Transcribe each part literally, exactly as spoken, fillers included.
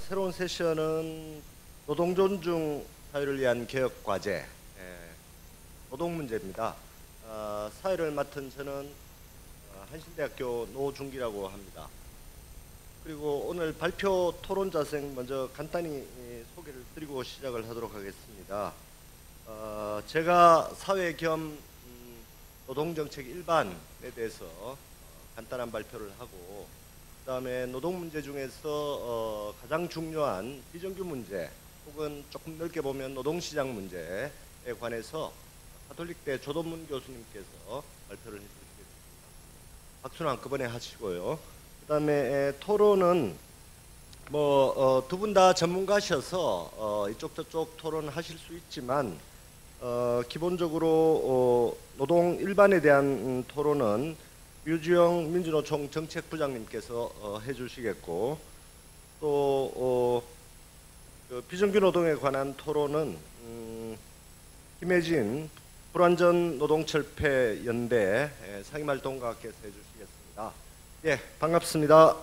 새로운 세션은 노동존중 사회를 위한 개혁과제, 예, 노동 문제입니다. 어, 사회를 맡은 저는 어, 한신대학교 노중기라고 합니다. 그리고 오늘 발표 토론자생 먼저 간단히 소개를 드리고 시작을 하도록 하겠습니다. 어, 제가 사회 겸 음, 노동정책 일반에 대해서 어, 간단한 발표를 하고, 그 다음에 노동 문제 중에서 어, 가장 중요한 비정규 문제 혹은 조금 넓게 보면 노동시장 문제에 관해서 가톨릭대 조동문 교수님께서 발표를 해주시겠습니다. 박수는 한꺼번에 하시고요. 그 다음에 토론은 뭐 두 분 다 전문가셔서 어, 이쪽 저쪽 토론하실 수 있지만 어, 기본적으로 어, 노동 일반에 대한 음, 토론은 류주영 민주노총 정책부장님께서 어, 해주시겠고, 또 어, 그 비정규 노동에 관한 토론은 음, 김혜진 불완전 노동철폐 연대 상임활동가께서 해주시겠습니다. 예, 반갑습니다.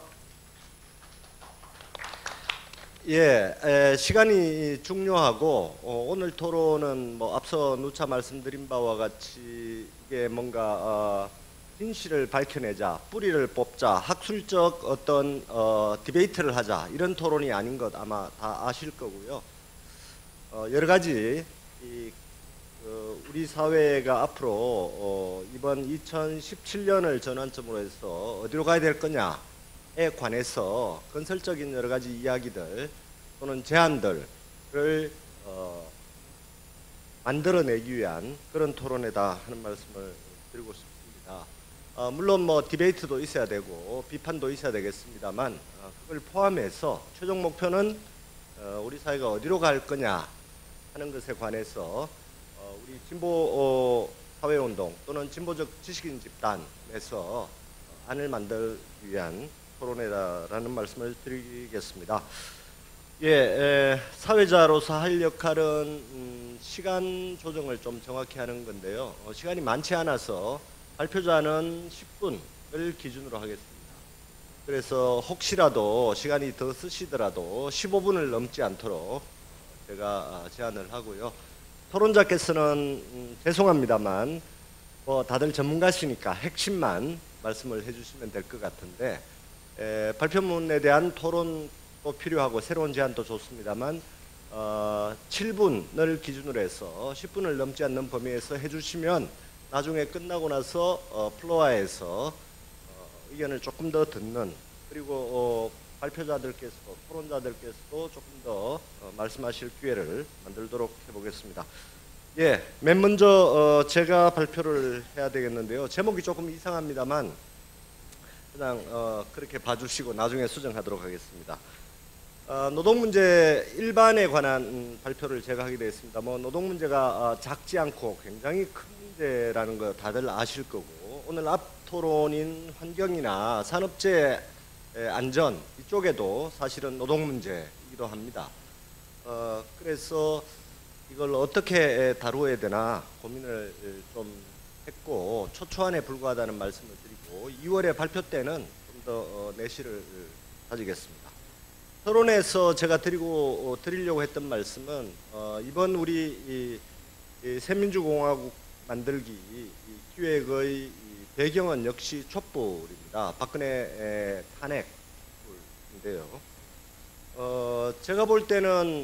예, 에, 시간이 중요하고 어, 오늘 토론은 뭐 앞서 누차 말씀드린 바와 같이 이게 뭔가 어, 진실을 밝혀내자, 뿌리를 뽑자, 학술적 어떤 어, 디베이트를 하자, 이런 토론이 아닌 것 아마 다 아실 거고요. 어, 여러 가지 이, 어, 우리 사회가 앞으로 어, 이번 이천십칠 년을 전환점으로 해서 어디로 가야 될 거냐에 관해서 건설적인 여러 가지 이야기들 또는 제안들을 어, 만들어내기 위한 그런 토론회다 하는 말씀을 드리고 싶습니다. 어, 물론 뭐 디베이트도 있어야 되고 비판도 있어야 되겠습니다만 어, 그걸 포함해서 최종 목표는 어, 우리 사회가 어디로 갈 거냐 하는 것에 관해서 어, 우리 진보 어, 사회운동 또는 진보적 지식인 집단에서 어, 안을 만들기 위한 토론회다라는 말씀을 드리겠습니다. 예, 에, 사회자로서 할 역할은 음, 시간 조정을 좀 정확히 하는 건데요. 어, 시간이 많지 않아서 발표자는 십 분을 기준으로 하겠습니다. 그래서 혹시라도 시간이 더 쓰시더라도 십오 분을 넘지 않도록 제가 제안을 하고요. 토론자께서는 음, 죄송합니다만 뭐 다들 전문가시니까 핵심만 말씀을 해주시면 될 것 같은데, 에, 발표문에 대한 토론도 필요하고 새로운 제안도 좋습니다만 어, 칠 분을 기준으로 해서 십 분을 넘지 않는 범위에서 해주시면 나중에 끝나고 나서 어, 플로어에서 어, 의견을 조금 더 듣는, 그리고 어, 발표자들께서도 토론자들께서도 조금 더 어, 말씀하실 기회를 만들도록 해보겠습니다. 예, 맨 먼저 어, 제가 발표를 해야 되겠는데요. 제목이 조금 이상합니다만 그냥 어, 그렇게 봐주시고 나중에 수정하도록 하겠습니다. 어, 노동 문제 일반에 관한 음, 발표를 제가 하게 되었습니다. 뭐 노동 문제가 어, 작지 않고 굉장히 큰 문제라는 거 다들 아실 거고, 오늘 앞 토론인 환경이나 산업재해 안전 이쪽에도 사실은 노동 문제이기도 합니다. 어, 그래서 이걸 어떻게 다루어야 되나 고민을 좀 했고 초초안에 불과하다는 말씀을 드리고, 이월에 발표 때는 좀 더 어, 내실을 가지겠습니다. 토론에서 제가 드리고 어, 드리려고 했던 말씀은 어, 이번 우리 이, 이 새민주공화국 만들기 이 기획의 이 배경은 역시 촛불입니다. 박근혜 탄핵인데요. 어, 제가 볼 때는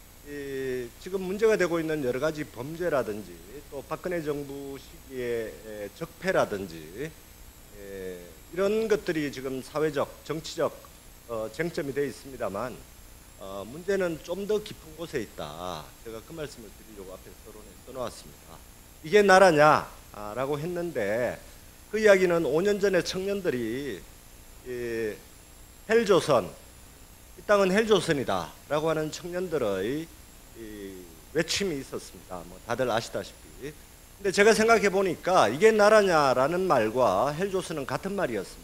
이 지금 문제가 되고 있는 여러 가지 범죄라든지 또 박근혜 정부 시기의 적폐라든지 에, 이런 것들이 지금 사회적, 정치적 어, 쟁점이 되어 있습니다만 어, 문제는 좀 더 깊은 곳에 있다. 제가 그 말씀을 드리려고 앞에 토론에 써놓았습니다. 이게 나라냐라고 했는데 그 이야기는 오 년 전에 청년들이 이 헬조선, 이 땅은 헬조선이다 라고 하는 청년들의 이 외침이 있었습니다. 뭐 다들 아시다시피. 근데 제가 생각해 보니까 이게 나라냐라는 말과 헬조선은 같은 말이었습니다.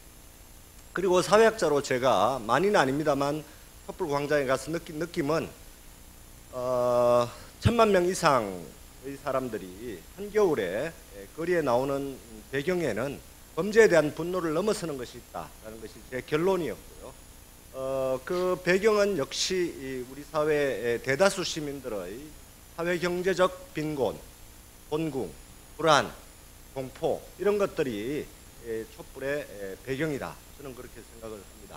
그리고 사회학자로 제가 많이는 아닙니다만 촛불 광장에 가서 느낀 느낌은 어, 천만 명 이상의 사람들이 한겨울에 거리에 나오는 배경에는 범죄에 대한 분노를 넘어서는 것이 있다라는 것이 제 결론이었고요. 어, 그 배경은 역시 이 우리 사회의 대다수 시민들의 사회 경제적 빈곤, 곤궁, 불안, 공포 이런 것들이 예, 촛불의 예, 배경이다. 저는 그렇게 생각을 합니다.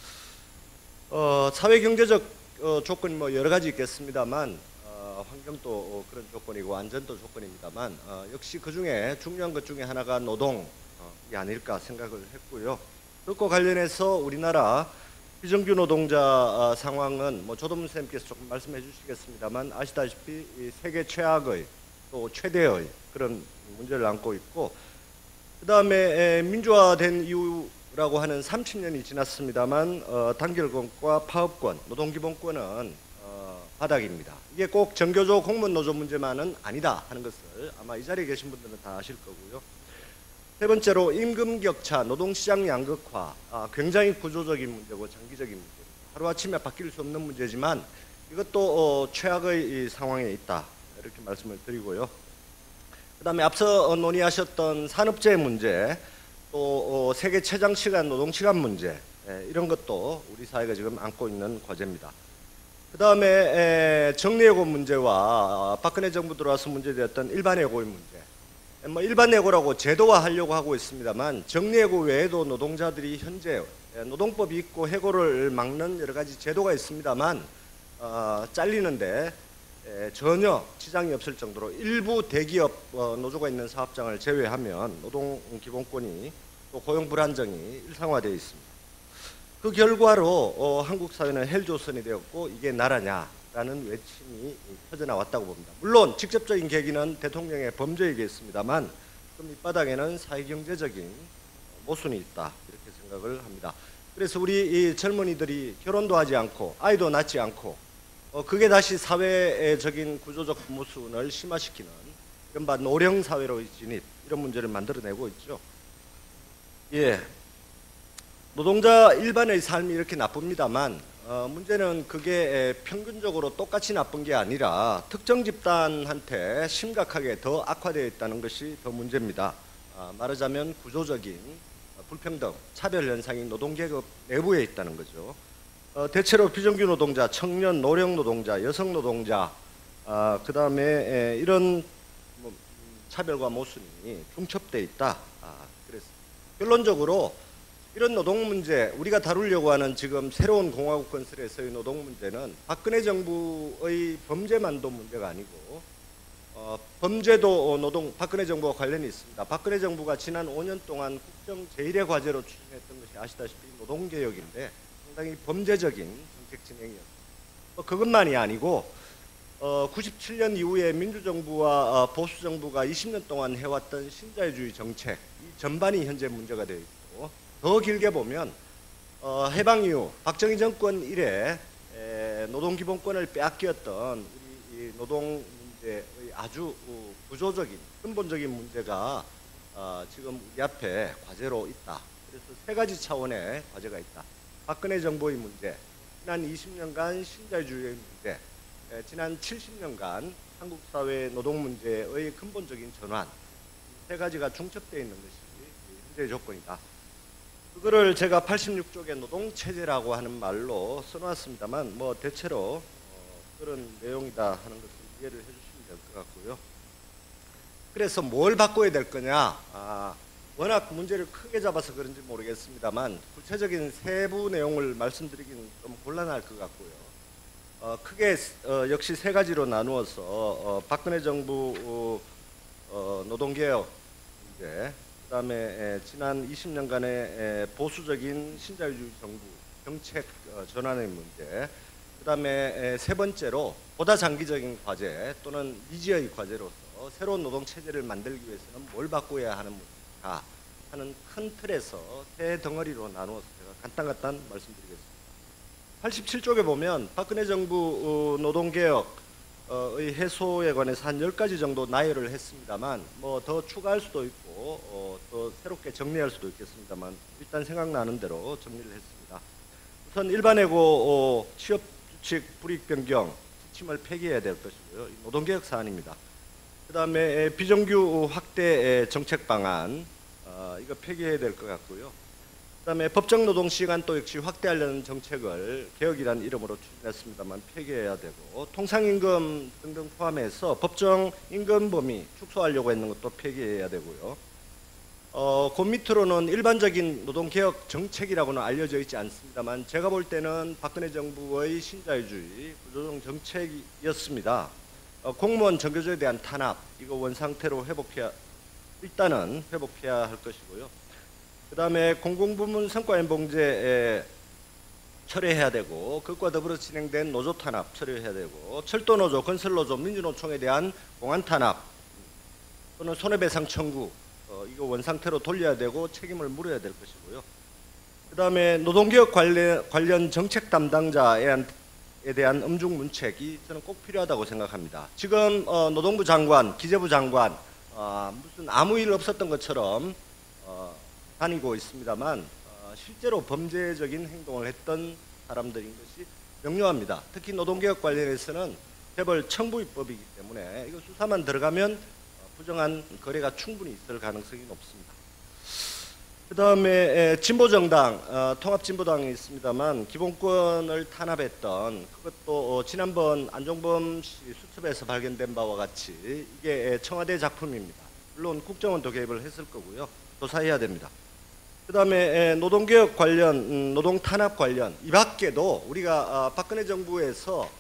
어, 사회 경제적 어, 조건이 뭐 여러 가지 있겠습니다만 어, 환경도 어, 그런 조건이고 안전도 조건입니다만 어, 역시 그 중에 중요한 것 중에 하나가 노동이 아닐까 생각을 했고요. 그것과 관련해서 우리나라 비정규 노동자 어, 상황은 뭐 조동문 선생님께서 조금 말씀해 주시겠습니다만 아시다시피 이 세계 최악의 또 최대의 그런 문제를 안고 있고, 그 다음에 민주화된 이후라고 하는 삼십 년이 지났습니다만 어, 단결권과 파업권, 노동기본권은 어, 바닥입니다. 이게 꼭 정교조 공무원 노조 문제만은 아니다 하는 것을 아마 이 자리에 계신 분들은 다 아실 거고요. 세 번째로 임금 격차, 노동시장 양극화, 아, 굉장히 구조적인 문제고 장기적인 문제. 하루아침에 바뀔 수 없는 문제지만 이것도 어, 최악의 상황에 있다. 이렇게 말씀을 드리고요. 그 다음에 앞서 논의하셨던 산업재해 문제, 또 어, 세계 최장시간 노동시간 문제, 예, 이런 것도 우리 사회가 지금 안고 있는 과제입니다. 그 다음에 정리해고 문제와 박근혜 정부 들어와서 문제되었던 일반해고의 문제. 뭐 일반 해고라고 제도화하려고 하고 있습니다만 정리해고 외에도 노동자들이 현재 노동법이 있고 해고를 막는 여러 가지 제도가 있습니다만 어, 잘리는데 에, 전혀 지장이 없을 정도로 일부 대기업 어, 노조가 있는 사업장을 제외하면 노동기본권이 또 고용 불안정이 일상화되어 있습니다. 그 결과로 어, 한국 사회는 헬조선이 되었고 이게 나라냐라는 외침이 터져나왔다고 봅니다. 물론 직접적인 계기는 대통령의 범죄이겠습니다만 그럼 밑바닥에는 사회경제적인 모순이 있다 이렇게 생각을 합니다. 그래서 우리 이 젊은이들이 결혼도 하지 않고 아이도 낳지 않고 어, 그게 다시 사회적인 구조적 모순을 심화시키는 이른바 노령 사회로의 진입 이런 문제를 만들어내고 있죠. 예. 노동자 일반의 삶이 이렇게 나쁩니다만 어, 문제는 그게 평균적으로 똑같이 나쁜 게 아니라 특정 집단한테 심각하게 더 악화되어 있다는 것이 더 문제입니다. 아, 말하자면 구조적인 불평등, 차별 현상이 노동계급 내부에 있다는 거죠. 어, 대체로 비정규 노동자, 청년, 노령 노동자, 여성 노동자, 아, 그 다음에 이런 뭐 차별과 모순이 중첩되어 있다. 아, 그래서 결론적으로 이런 노동 문제, 우리가 다루려고 하는 지금 새로운 공화국 건설에서의 노동 문제는 박근혜 정부의 범죄만도 문제가 아니고 어, 범죄도 노동, 박근혜 정부와 관련이 있습니다. 박근혜 정부가 지난 오 년 동안 국정 제일의 과제로 추진했던 것이 아시다시피 노동개혁인데 상당히 범죄적인 정책 진행이었습니다. 어, 그것만이 아니고 어, 구십칠 년 이후에 민주정부와 어, 보수정부가 이십 년 동안 해왔던 신자유주의 정책 이 전반이 현재 문제가 되어 있고 더 길게 보면 어, 해방 이후 박정희 정권 이래 에, 노동기본권을 빼앗겼던 우리 이 노동 문제의 아주 어, 구조적인 근본적인 문제가 어, 지금 우리 앞에 과제로 있다. 그래서 세 가지 차원의 과제가 있다. 박근혜 정부의 문제, 지난 이십 년간 신자유주의의 문제, 에, 지난 칠십 년간 한국 사회 노동 문제의 근본적인 전환, 세 가지가 중첩되어 있는 것이 현재의 조건이다. 그거를 제가 팔십육 쪽의 노동체제라고 하는 말로 써놨습니다만 뭐 대체로 어, 그런 내용이다 하는 것을 이해를 해주시면 될 것 같고요. 그래서 뭘 바꿔야 될 거냐, 아, 워낙 문제를 크게 잡아서 그런지 모르겠습니다만 구체적인 세부 내용을 말씀드리기는 좀 곤란할 것 같고요. 어, 크게 어, 역시 세 가지로 나누어서 어, 박근혜 정부 어, 어, 노동개혁 문제, 그 다음에 에, 지난 이십 년간의 에, 보수적인 신자유주의 정부 정책 어, 전환의 문제, 그 다음에 세 번째로 보다 장기적인 과제 또는 미지의 과제로서 새로운 노동체제를 만들기 위해서는 뭘 바꿔야 하는 문제인가 하는 큰 틀에서 세 덩어리로 나누어서 제가 간단간단 말씀드리겠습니다. 팔십칠 쪽에 보면 박근혜 정부 어, 노동개혁 의 해소에 관해서 한 열 가지 정도 나열을 했습니다만 뭐 더 추가할 수도 있고 어, 또 새롭게 정리할 수도 있겠습니다만 일단 생각나는 대로 정리를 했습니다. 우선 일반해고 어, 취업규칙 불이익 변경 지침을 폐기해야 될 것이고요. 노동개혁 사안입니다. 그 다음에 비정규 확대 정책 방안 어, 이거 폐기해야 될 것 같고요. 그 그다음에 법정 노동 시간도 역시 확대하려는 정책을 개혁이라는 이름으로 추진했습니다만 폐기해야 되고, 통상임금 등등 포함해서 법정 임금 범위 축소하려고 했는 것도 폐기해야 되고요. 어, 그 밑으로는 일반적인 노동개혁 정책이라고는 알려져 있지 않습니다만 제가 볼 때는 박근혜 정부의 신자유주의 구조조정 정책이었습니다. 어, 공무원 정규조에 대한 탄압, 이거 원상태로 회복해야, 일단은 회복해야 할 것이고요. 그 다음에 공공부문 성과연봉제 철회해야 되고, 그것과 더불어 진행된 노조 탄압 철회해야 되고, 철도노조, 건설노조, 민주노총에 대한 공안 탄압 또는 손해배상 청구, 어, 이거 원상태로 돌려야 되고 책임을 물어야 될 것이고요. 그 다음에 노동개혁 관련, 관련 정책 담당자에 대한, 대한 엄중 문책이 저는 꼭 필요하다고 생각합니다. 지금 어, 노동부 장관, 기재부 장관 어, 무슨 아무 일 없었던 것처럼 어, 다니고 있습니다만 어, 실제로 범죄적인 행동을 했던 사람들인 것이 명료합니다. 특히 노동개혁 관련해서는 재벌 청부입법이기 때문에 이거 수사만 들어가면 어, 부정한 거래가 충분히 있을 가능성이 높습니다. 그 다음에 진보정당, 어, 통합진보당이 있습니다만 기본권을 탄압했던 그것도 어, 지난번 안종범 씨 수첩에서 발견된 바와 같이 이게 청와대 작품입니다. 물론 국정원도 개입을 했을 거고요. 조사해야 됩니다. 그 다음에 노동개혁 관련, 음, 노동 탄압 관련, 이 밖에도 우리가 어, 박근혜 정부에서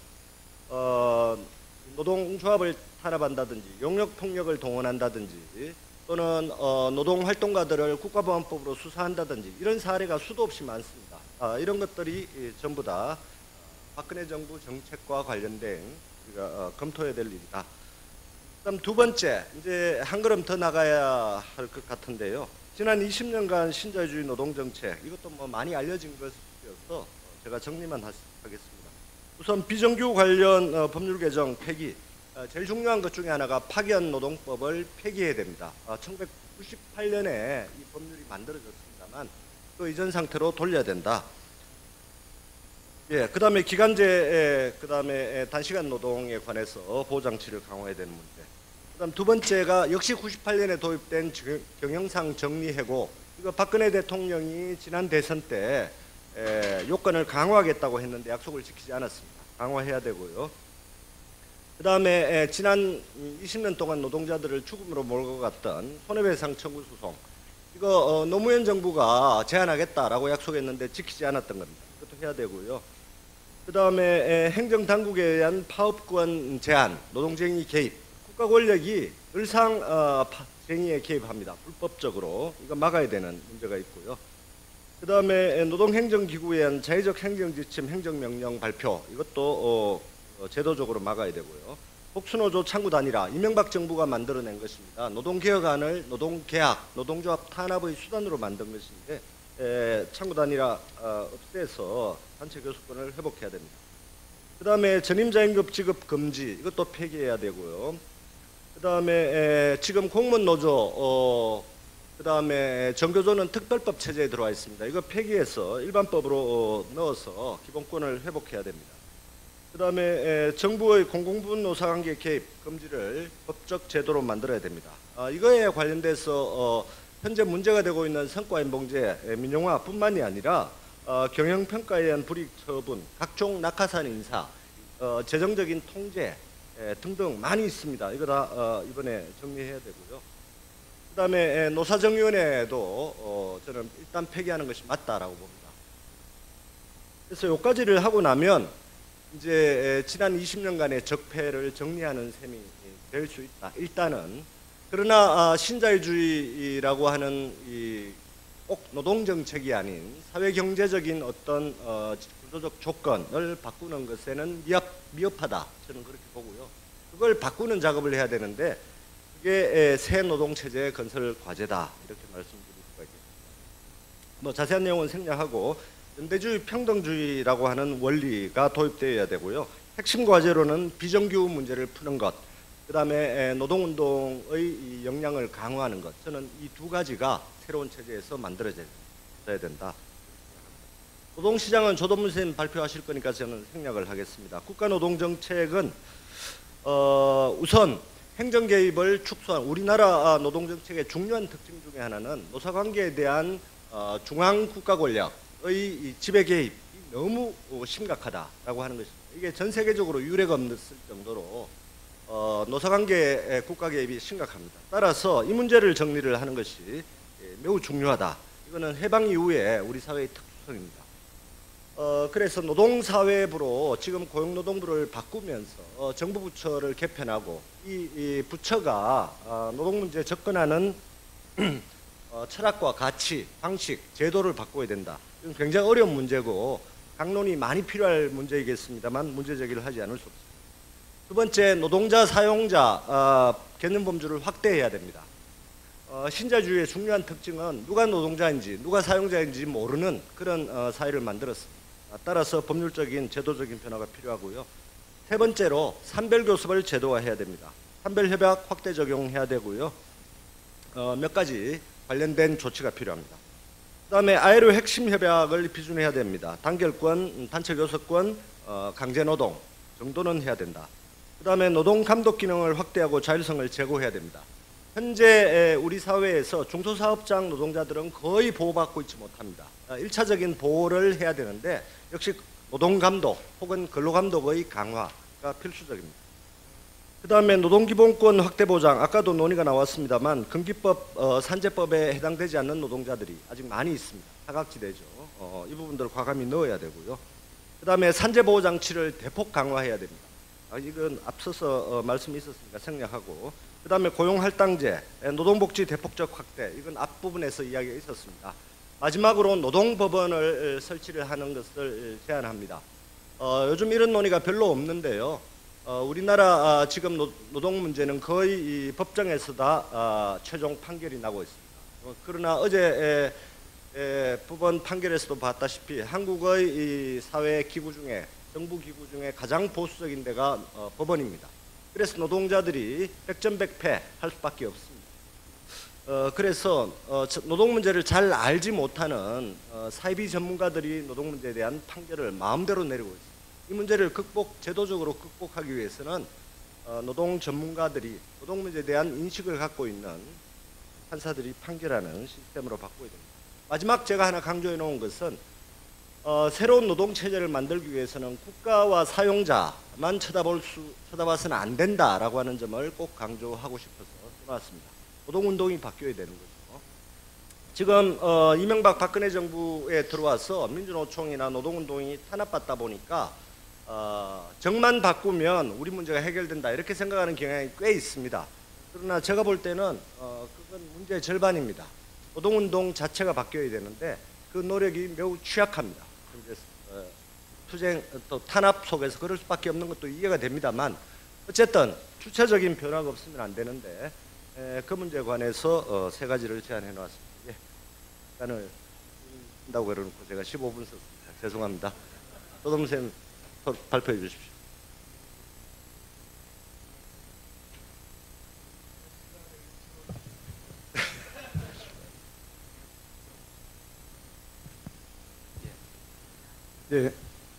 어, 노동조합을 탄압한다든지 용역폭력을 동원한다든지 또는 어, 노동활동가들을 국가보안법으로 수사한다든지 이런 사례가 수도 없이 많습니다. 아, 이런 것들이 전부 다 박근혜 정부 정책과 관련된 우리가 어, 검토해야 될 일이다. 그다음 두 번째, 이제 한 걸음 더 나가야 할 것 같은데요. 지난 이십 년간 신자유주의 노동정책, 이것도 뭐 많이 알려진 것이어서 제가 정리만 하겠습니다. 우선 비정규 관련 어, 법률 개정 폐기, 어, 제일 중요한 것 중에 하나가 파견노동법을 폐기해야 됩니다. 어, 천구백구십팔 년에 이 법률이 만들어졌습니다만 또 이전 상태로 돌려야 된다. 예, 그 다음에 기간제, 그 다음에 단시간 노동에 관해서 보호장치를 강화해야 되는 문제. 그 다음 두 번째가 역시 구십팔 년에 도입된 경영상 정리해고, 이거 박근혜 대통령이 지난 대선 때 에, 요건을 강화하겠다고 했는데 약속을 지키지 않았습니다. 강화해야 되고요. 그 다음에 지난 이십 년 동안 노동자들을 죽음으로 몰고 갔던 손해배상 청구 소송, 이거 어, 노무현 정부가 제한하겠다라고 약속했는데 지키지 않았던 겁니다. 이것도 해야 되고요. 그 다음에 행정당국에 의한 파업권 제한, 노동쟁의 개입, 국가 권력이 늘상 어, 쟁의에 개입합니다. 불법적으로. 이거 막아야 되는 문제가 있고요. 그 다음에 노동행정기구에 의한 자의적 행정지침, 행정명령 발표, 이것도 어, 제도적으로 막아야 되고요. 복수노조 창구 단일화, 이명박 정부가 만들어낸 것입니다. 노동개혁안을 노동계약, 노동조합 탄압의 수단으로 만든 것인데 에, 창구 단일화 어, 없애서 단체 교섭권을 회복해야 됩니다. 그 다음에 전임자임금 지급 금지, 이것도 폐기해야 되고요. 그 다음에 지금 공무원 노조, 어, 그 다음에 정교조는 특별법 체제에 들어와 있습니다. 이거 폐기해서 일반법으로 어, 넣어서 기본권을 회복해야 됩니다. 그 다음에 정부의 공공부문 노사관계 개입 금지를 법적 제도로 만들어야 됩니다. 아, 이거에 관련돼서 어, 현재 문제가 되고 있는 성과연봉제 민영화뿐만이 아니라 어, 경영평가에 의한 불이익 처분, 각종 낙하산 인사, 어, 재정적인 통제 에, 등등 많이 있습니다. 이거 다 어, 이번에 정리해야 되고요. 그 다음에 노사정위원회도 어, 저는 일단 폐기하는 것이 맞다라고 봅니다. 그래서 여기까지를 하고 나면 이제 지난 이십 년간의 적폐를 정리하는 셈이 될 수 있다. 일단은. 그러나 신자유주의라고 하는 이 꼭 노동정책이 아닌 사회경제적인 어떤 어, 구조적 조건을 바꾸는 것에는 미흡, 미흡하다. 저는 그렇게 보고요. 그걸 바꾸는 작업을 해야 되는데 그게 새 노동체제의 건설 과제다. 이렇게 말씀드릴 수가 있겠습니다. 뭐 자세한 내용은 생략하고 연대주의, 평등주의라고 하는 원리가 도입되어야 되고요. 핵심 과제로는 비정규 문제를 푸는 것, 그 다음에 노동운동의 역량을 강화하는 것, 저는 이 두 가지가 새로운 체제에서 만들어져야 된다. 노동시장은 조동문 선생님 발표하실 거니까 저는 생략을 하겠습니다. 국가노동정책은 어, 우선 행정개입을 축소한, 우리나라 노동정책의 중요한 특징 중에 하나는 노사관계에 대한 어, 중앙 국가 권력의 이 지배 개입이 너무 심각하다라고 하는 것입니다. 이게 전 세계적으로 유례가 없을 정도로 어, 노사관계 국가 개입이 심각합니다. 따라서 이 문제를 정리를 하는 것이 매우 중요하다. 이거는 해방 이후에 우리 사회의 특수성입니다. 어, 그래서 노동사회부로 지금 고용노동부를 바꾸면서 어, 정부 부처를 개편하고 이, 이 부처가 어, 노동 문제에 접근하는 어, 철학과 가치, 방식, 제도를 바꿔야 된다. 이건 굉장히 어려운 문제고 강론이 많이 필요할 문제이겠습니다만 문제 제기를 하지 않을 수 없습니다. 두 번째, 노동자, 사용자 어, 개념 범주를 확대해야 됩니다. 어, 신자주의의 중요한 특징은 누가 노동자인지 누가 사용자인지 모르는 그런 어, 사회를 만들었습니다. 따라서 법률적인 제도적인 변화가 필요하고요. 세 번째로 산별교섭을 제도화해야 됩니다. 산별협약 확대 적용해야 되고요. 어, 몇 가지 관련된 조치가 필요합니다. 그 다음에 아이엘오 핵심 협약을 비준해야 됩니다. 단결권, 단체교섭권, 어, 강제노동 정도는 해야 된다. 그 다음에 노동 감독 기능을 확대하고 자율성을 제고해야 됩니다. 현재 우리 사회에서 중소사업장 노동자들은 거의 보호받고 있지 못합니다. 일 차적인 보호를 해야 되는데 역시 노동감독 혹은 근로감독의 강화가 필수적입니다. 그 다음에 노동기본권 확대 보장, 아까도 논의가 나왔습니다.만 금기법, 어, 산재법에 해당되지 않는 노동자들이 아직 많이 있습니다. 사각지대죠. 어, 이 부분들을 과감히 넣어야 되고요. 그 다음에 산재보호장치를 대폭 강화해야 됩니다. 아, 이건 앞서서 어, 말씀이 있었으니까 생략하고, 그 다음에 고용할당제, 노동복지 대폭적 확대, 이건 앞부분에서 이야기가 있었습니다. 마지막으로 노동법원을 설치를 하는 것을 제안합니다. 어, 요즘 이런 논의가 별로 없는데요. 어, 우리나라 아, 지금 노, 노동 문제는 거의 이 법정에서 다 아, 최종 판결이 나고 있습니다. 어, 그러나 어제 에, 에, 법원 판결에서도 봤다시피 한국의 이 사회 기구 중에 정부 기구 중에 가장 보수적인 데가 어, 법원입니다. 그래서 노동자들이 백전백패 할 수밖에 없습니다. 어, 그래서 어, 노동 문제를 잘 알지 못하는 어, 사이비 전문가들이 노동 문제에 대한 판결을 마음대로 내리고 있습니다. 이 문제를 극복, 제도적으로 극복하기 위해서는 어, 노동 전문가들이 노동 문제에 대한 인식을 갖고 있는 판사들이 판결하는 시스템으로 바꿔야 됩니다. 마지막 제가 하나 강조해 놓은 것은 어, 새로운 노동 체제를 만들기 위해서는 국가와 사용자만 쳐다볼 수, 쳐다봐서는 안 된다라고 하는 점을 꼭 강조하고 싶어서 써놨습니다. 노동운동이 바뀌어야 되는 거죠. 지금 어, 이명박 박근혜 정부에 들어와서 민주노총이나 노동운동이 탄압받다 보니까 어, 정만 바꾸면 우리 문제가 해결된다 이렇게 생각하는 경향이 꽤 있습니다. 그러나 제가 볼 때는 어, 그건 문제의 절반입니다. 노동운동 자체가 바뀌어야 되는데 그 노력이 매우 취약합니다. 현재 어, 투쟁 또 탄압 속에서 그럴 수밖에 없는 것도 이해가 됩니다만 어쨌든 주체적인 변화가 없으면 안 되는데 에, 그 문제에 관해서 어, 세 가지를 제안해 놓았습니다. 예. 시간을 한다고 그러놓고 제가 십오 분 썼습니다. 죄송합니다. 도dom쌤 발표해 주십시오. 네.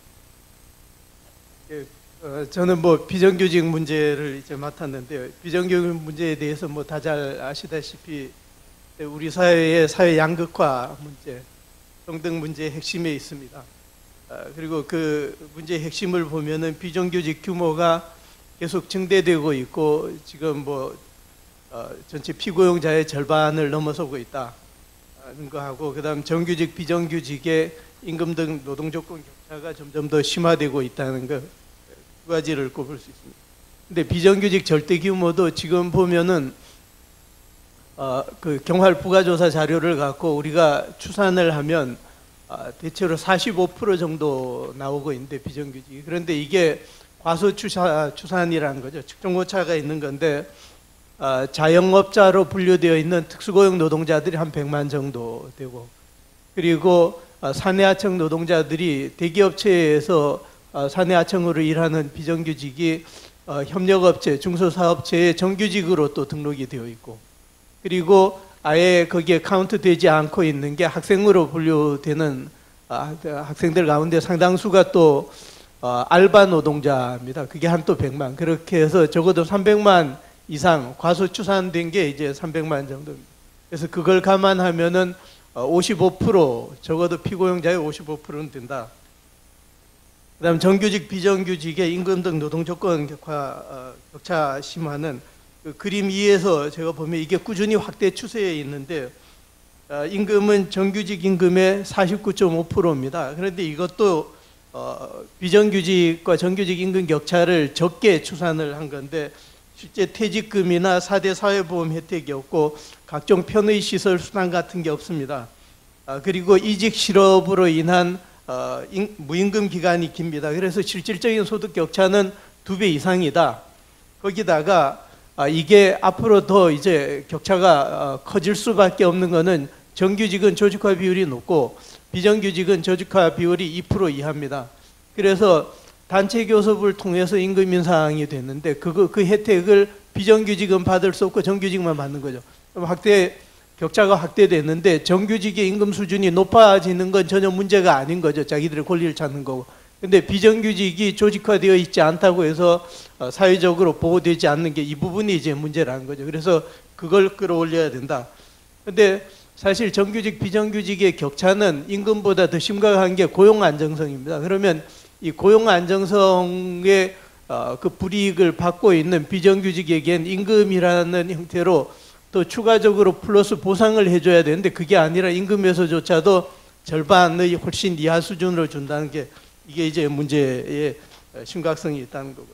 예, 어, 저는 뭐 비정규직 문제를 이제 맡았는데요. 비정규직 문제에 대해서 뭐 다 잘 아시다시피 우리 사회의 사회 양극화 문제, 평등 문제의 핵심에 있습니다. 어, 그리고 그 문제의 핵심을 보면은 비정규직 규모가 계속 증대되고 있고 지금 뭐 어, 전체 피고용자의 절반을 넘어서고 있다는 거하고, 그다음 정규직, 비정규직의 임금 등 노동 조건 격차가 점점 더 심화되고 있다는 것, 두 가지를 꼽을 수 있습니다. 근데 비정규직 절대 규모도 지금 보면은 어, 그 경활 부가조사 자료를 갖고 우리가 추산을 하면 어, 대체로 사십오 퍼센트 정도 나오고 있는데 비정규직이, 그런데 이게 과소 추산, 추산이라는 거죠. 측정 오차가 있는 건데 어, 자영업자로 분류되어 있는 특수고용 노동자들이 한 백만 정도 되고, 그리고 어, 사내하청 노동자들이 대기업체에서 어, 사내하청으로 일하는 비정규직이 어, 협력업체, 중소사업체의 정규직으로 또 등록이 되어 있고, 그리고 아예 거기에 카운트 되지 않고 있는 게 학생으로 분류되는 아, 학생들 가운데 상당수가 또 어, 알바 노동자입니다. 그게 한 또 백만, 그렇게 해서 적어도 삼백만 이상 과소 추산된 게 이제 삼백만 정도입니다. 그래서 그걸 감안하면은 오십오 퍼센트 적어도 피고용자의 오십오 퍼센트는 된다. 그다음 정규직 비정규직의 임금 등 노동 조건 격화, 어, 격차 심화는 그 그림 이에서 제가 보면 이게 꾸준히 확대 추세에 있는데 어, 임금은 정규직 임금의 사십구 점 오 퍼센트입니다. 그런데 이것도 어, 비정규직과 정규직 임금 격차를 적게 추산을 한 건데 실제 퇴직금이나 사 대 사회보험 혜택이 없고 각종 편의 시설 수당 같은 게 없습니다. 아, 그리고 이직 실업으로 인한 어, 인, 무임금 기간이 깁니다. 그래서 실질적인 소득 격차는 두 배 이상이다. 거기다가 아, 이게 앞으로 더 이제 격차가 어, 커질 수밖에 없는 것은 정규직은 조직화 비율이 높고 비정규직은 조직화 비율이 이 퍼센트 이하입니다. 그래서 단체 교섭을 통해서 임금 인상이 됐는데 그거 그 혜택을 비정규직은 받을 수 없고 정규직만 받는 거죠. 그럼 확대 격차가 확대됐는데 정규직의 임금 수준이 높아지는 건 전혀 문제가 아닌 거죠. 자기들의 권리를 찾는 거고. 근데 비정규직이 조직화되어 있지 않다고 해서 사회적으로 보호되지 않는 게 이 부분이 이제 문제라는 거죠. 그래서 그걸 끌어올려야 된다. 근데 사실 정규직 비정규직의 격차는 임금보다 더 심각한 게 고용 안정성입니다. 그러면 이 고용 안정성의 어, 그 불이익을 받고 있는 비정규직에겐 임금이라는 형태로 또 추가적으로 플러스 보상을 해줘야 되는데 그게 아니라 임금에서조차도 절반의 훨씬 이하 수준으로 준다는 게 이게 이제 문제의 심각성이 있다는 거고요.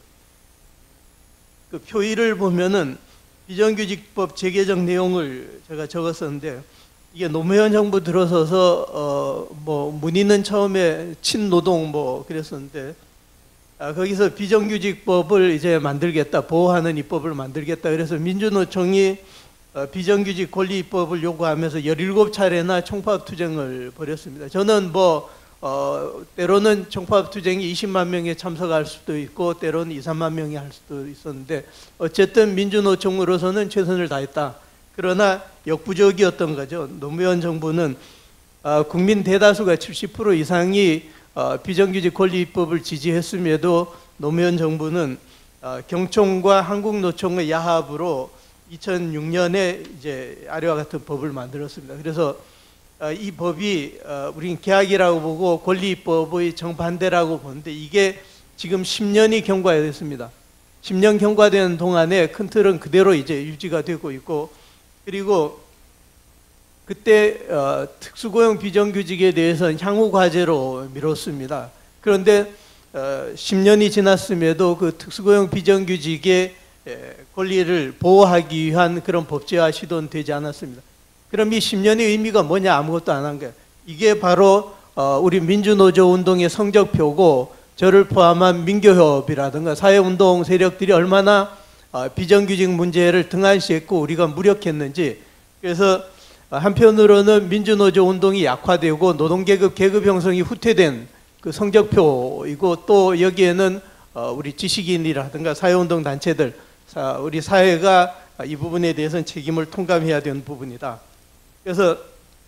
그 표의를 보면은 비정규직법 재개정 내용을 제가 적었었는데 이게 노무현 정부 들어서서 어 뭐 문의는 처음에 친노동 뭐 그랬었는데 아 거기서 비정규직법을 이제 만들겠다, 보호하는 입법을 만들겠다. 그래서 민주노총이 어 비정규직 권리 입법을 요구하면서 열일곱 차례나 총파업 투쟁을 벌였습니다. 저는 뭐 어 때로는 총파업 투쟁이 이십만 명에 참석할 수도 있고 때로는 이, 삼만 명이 할 수도 있었는데 어쨌든 민주노총으로서는 최선을 다했다. 그러나 역부족이었던 거죠. 노무현 정부는 어, 국민 대다수가 칠십 퍼센트 이상이 어, 비정규직 권리 입법을 지지했음에도 노무현 정부는 어, 경총과 한국노총의 야합으로 이천육 년에 이제 아래와 같은 법을 만들었습니다. 그래서 어, 이 법이 어, 우리는 계약이라고 보고 권리 입법의 정반대라고 보는데 이게 지금 십 년이 경과됐습니다. 십 년 경과되는 동안에 큰 틀은 그대로 이제 유지가 되고 있고 그리고 그때 어, 특수고용 비정규직에 대해서는 향후 과제로 미뤘습니다. 그런데 어, 십 년이 지났음에도 그 특수고용 비정규직의 에, 권리를 보호하기 위한 그런 법제화 시도는 되지 않았습니다. 그럼 이 십 년의 의미가 뭐냐? 아무것도 안 한 거예요. 이게 바로 어, 우리 민주노조 운동의 성적표고 저를 포함한 민교협이라든가 사회운동 세력들이 얼마나 어, 비정규직 문제를 등한시했고 우리가 무력했는지. 그래서 한편으로는 민주노조 운동이 약화되고 노동계급 계급 형성이 후퇴된 그 성적표이고 또 여기에는 어, 우리 지식인이라든가 사회운동 단체들, 사, 우리 사회가 이 부분에 대해서는 책임을 통감해야 되는 부분이다. 그래서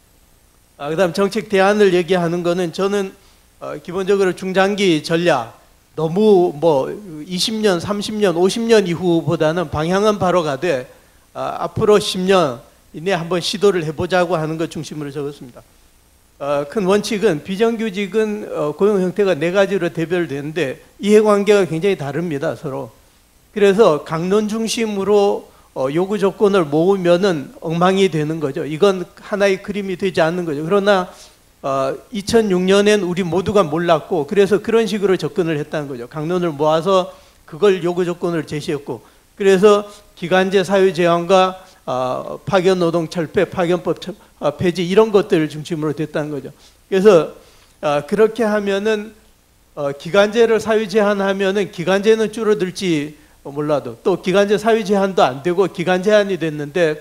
아, 그다음 정책 대안을 얘기하는 거는 저는 어, 기본적으로 중장기 전략 너무 뭐 이십 년, 삼십 년, 오십 년 이후보다는 방향은 바로 가되 아, 앞으로 십 년 이내 한번 시도를 해보자고 하는 것 중심으로 적었습니다. 어, 큰 원칙은 비정규직은 어, 고용 형태가 네 가지로 대별되는데 이해관계가 굉장히 다릅니다, 서로. 그래서 강론 중심으로 어, 요구 조건을 모으면은 엉망이 되는 거죠. 이건 하나의 그림이 되지 않는 거죠. 그러나 어, 이천육 년엔 우리 모두가 몰랐고 그래서 그런 식으로 접근을 했다는 거죠. 강론을 모아서 그걸 요구 조건을 제시했고 그래서 기간제 사유제한과 어, 파견노동 철폐, 파견법 철, 어, 폐지 이런 것들을 중심으로 됐다는 거죠. 그래서 어, 그렇게 하면은 어, 기간제를 사유 제한하면은 기간제는 줄어들지 몰라도 또 기간제 사유 제한도 안 되고 기간 제한이 됐는데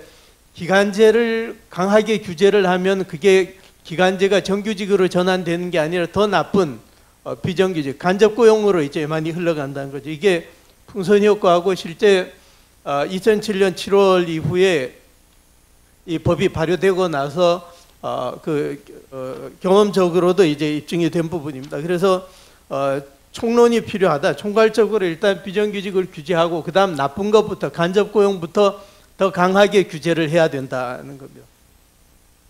기간제를 강하게 규제를 하면 그게 기간제가 정규직으로 전환되는 게 아니라 더 나쁜 어, 비정규직 간접 고용으로 이제 많이 흘러간다는 거죠. 이게 풍선 효과하고 실제 어, 이천칠 년 칠월 이후에 이 법이 발효되고 나서 어, 그 어, 경험적으로도 이제 입증이 된 부분입니다. 그래서 어, 총론이 필요하다. 총괄적으로 일단 비정규직을 규제하고 그 다음 나쁜 것부터 간접 고용부터 더 강하게 규제를 해야 된다는 겁니다.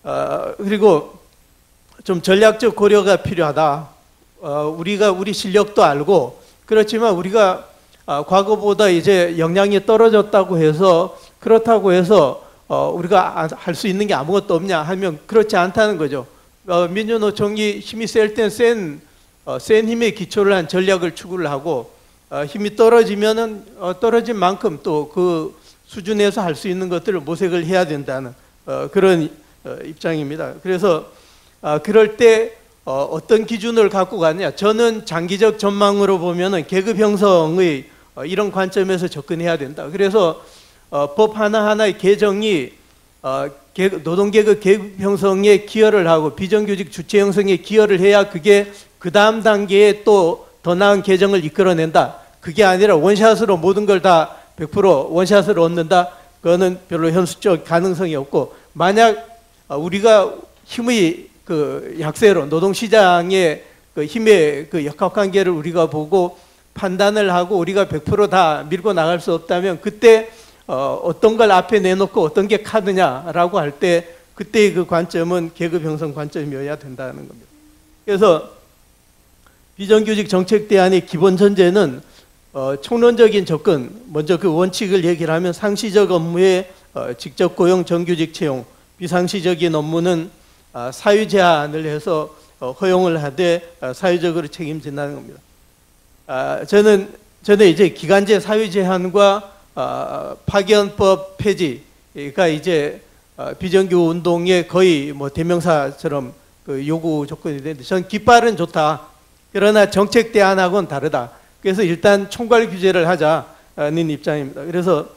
어, 그리고 좀 전략적 고려가 필요하다. 어, 우리가 우리 실력도 알고 그렇지만 우리가 어, 과거보다 이제 역량이 떨어졌다고 해서 그렇다고 해서 어, 우리가 할 수 있는 게 아무것도 없냐 하면 그렇지 않다는 거죠. 어, 민주노총이 힘이 셀 땐 센 어, 센 힘에 기초를 한 전략을 추구를 하고 어, 힘이 떨어지면은 어, 떨어진 만큼 또 그 수준에서 할 수 있는 것들을 모색을 해야 된다는 어, 그런 어, 입장입니다. 그래서 어, 그럴 때 어, 어떤 기준을 갖고 가느냐? 저는 장기적 전망으로 보면은 계급 형성의 어, 이런 관점에서 접근해야 된다. 그래서 어, 법 하나하나의 개정이 어, 노동계급 계급 형성에 기여를 하고 비정규직 주체 형성에 기여를 해야 그게 그 다음 단계에 또 더 나은 개정을 이끌어낸다. 그게 아니라 원샷으로 모든 걸 다 백 퍼센트 원샷으로 얻는다. 그거는 별로 현실적 가능성이 없고 만약 우리가 힘의 그 약세로 노동시장의 그 힘의 그 역학관계를 우리가 보고 판단을 하고 우리가 백 퍼센트 다 밀고 나갈 수 없다면 그때 어, 어떤 걸 앞에 내놓고 어떤 게 카드냐라고 할 때 그때의 그 관점은 계급 형성 관점이어야 된다는 겁니다. 그래서 비정규직 정책 대안의 기본 전제는 어, 총론적인 접근, 먼저 그 원칙을 얘기를 하면 상시적 업무에 어, 직접 고용 정규직 채용, 비상시적인 업무는 어, 사유 제한을 해서 어, 허용을 하되 어, 사유적으로 책임진다는 겁니다. 아, 저는 저는 이제 기간제 사유 제한과 어, 파견법 폐지가 이제 어, 비정규 운동의 거의 뭐 대명사처럼 그 요구 조건이 되는데 전 깃발은 좋다. 그러나 정책 대안하고는 다르다. 그래서 일단 총괄 규제를 하자는 입장입니다. 그래서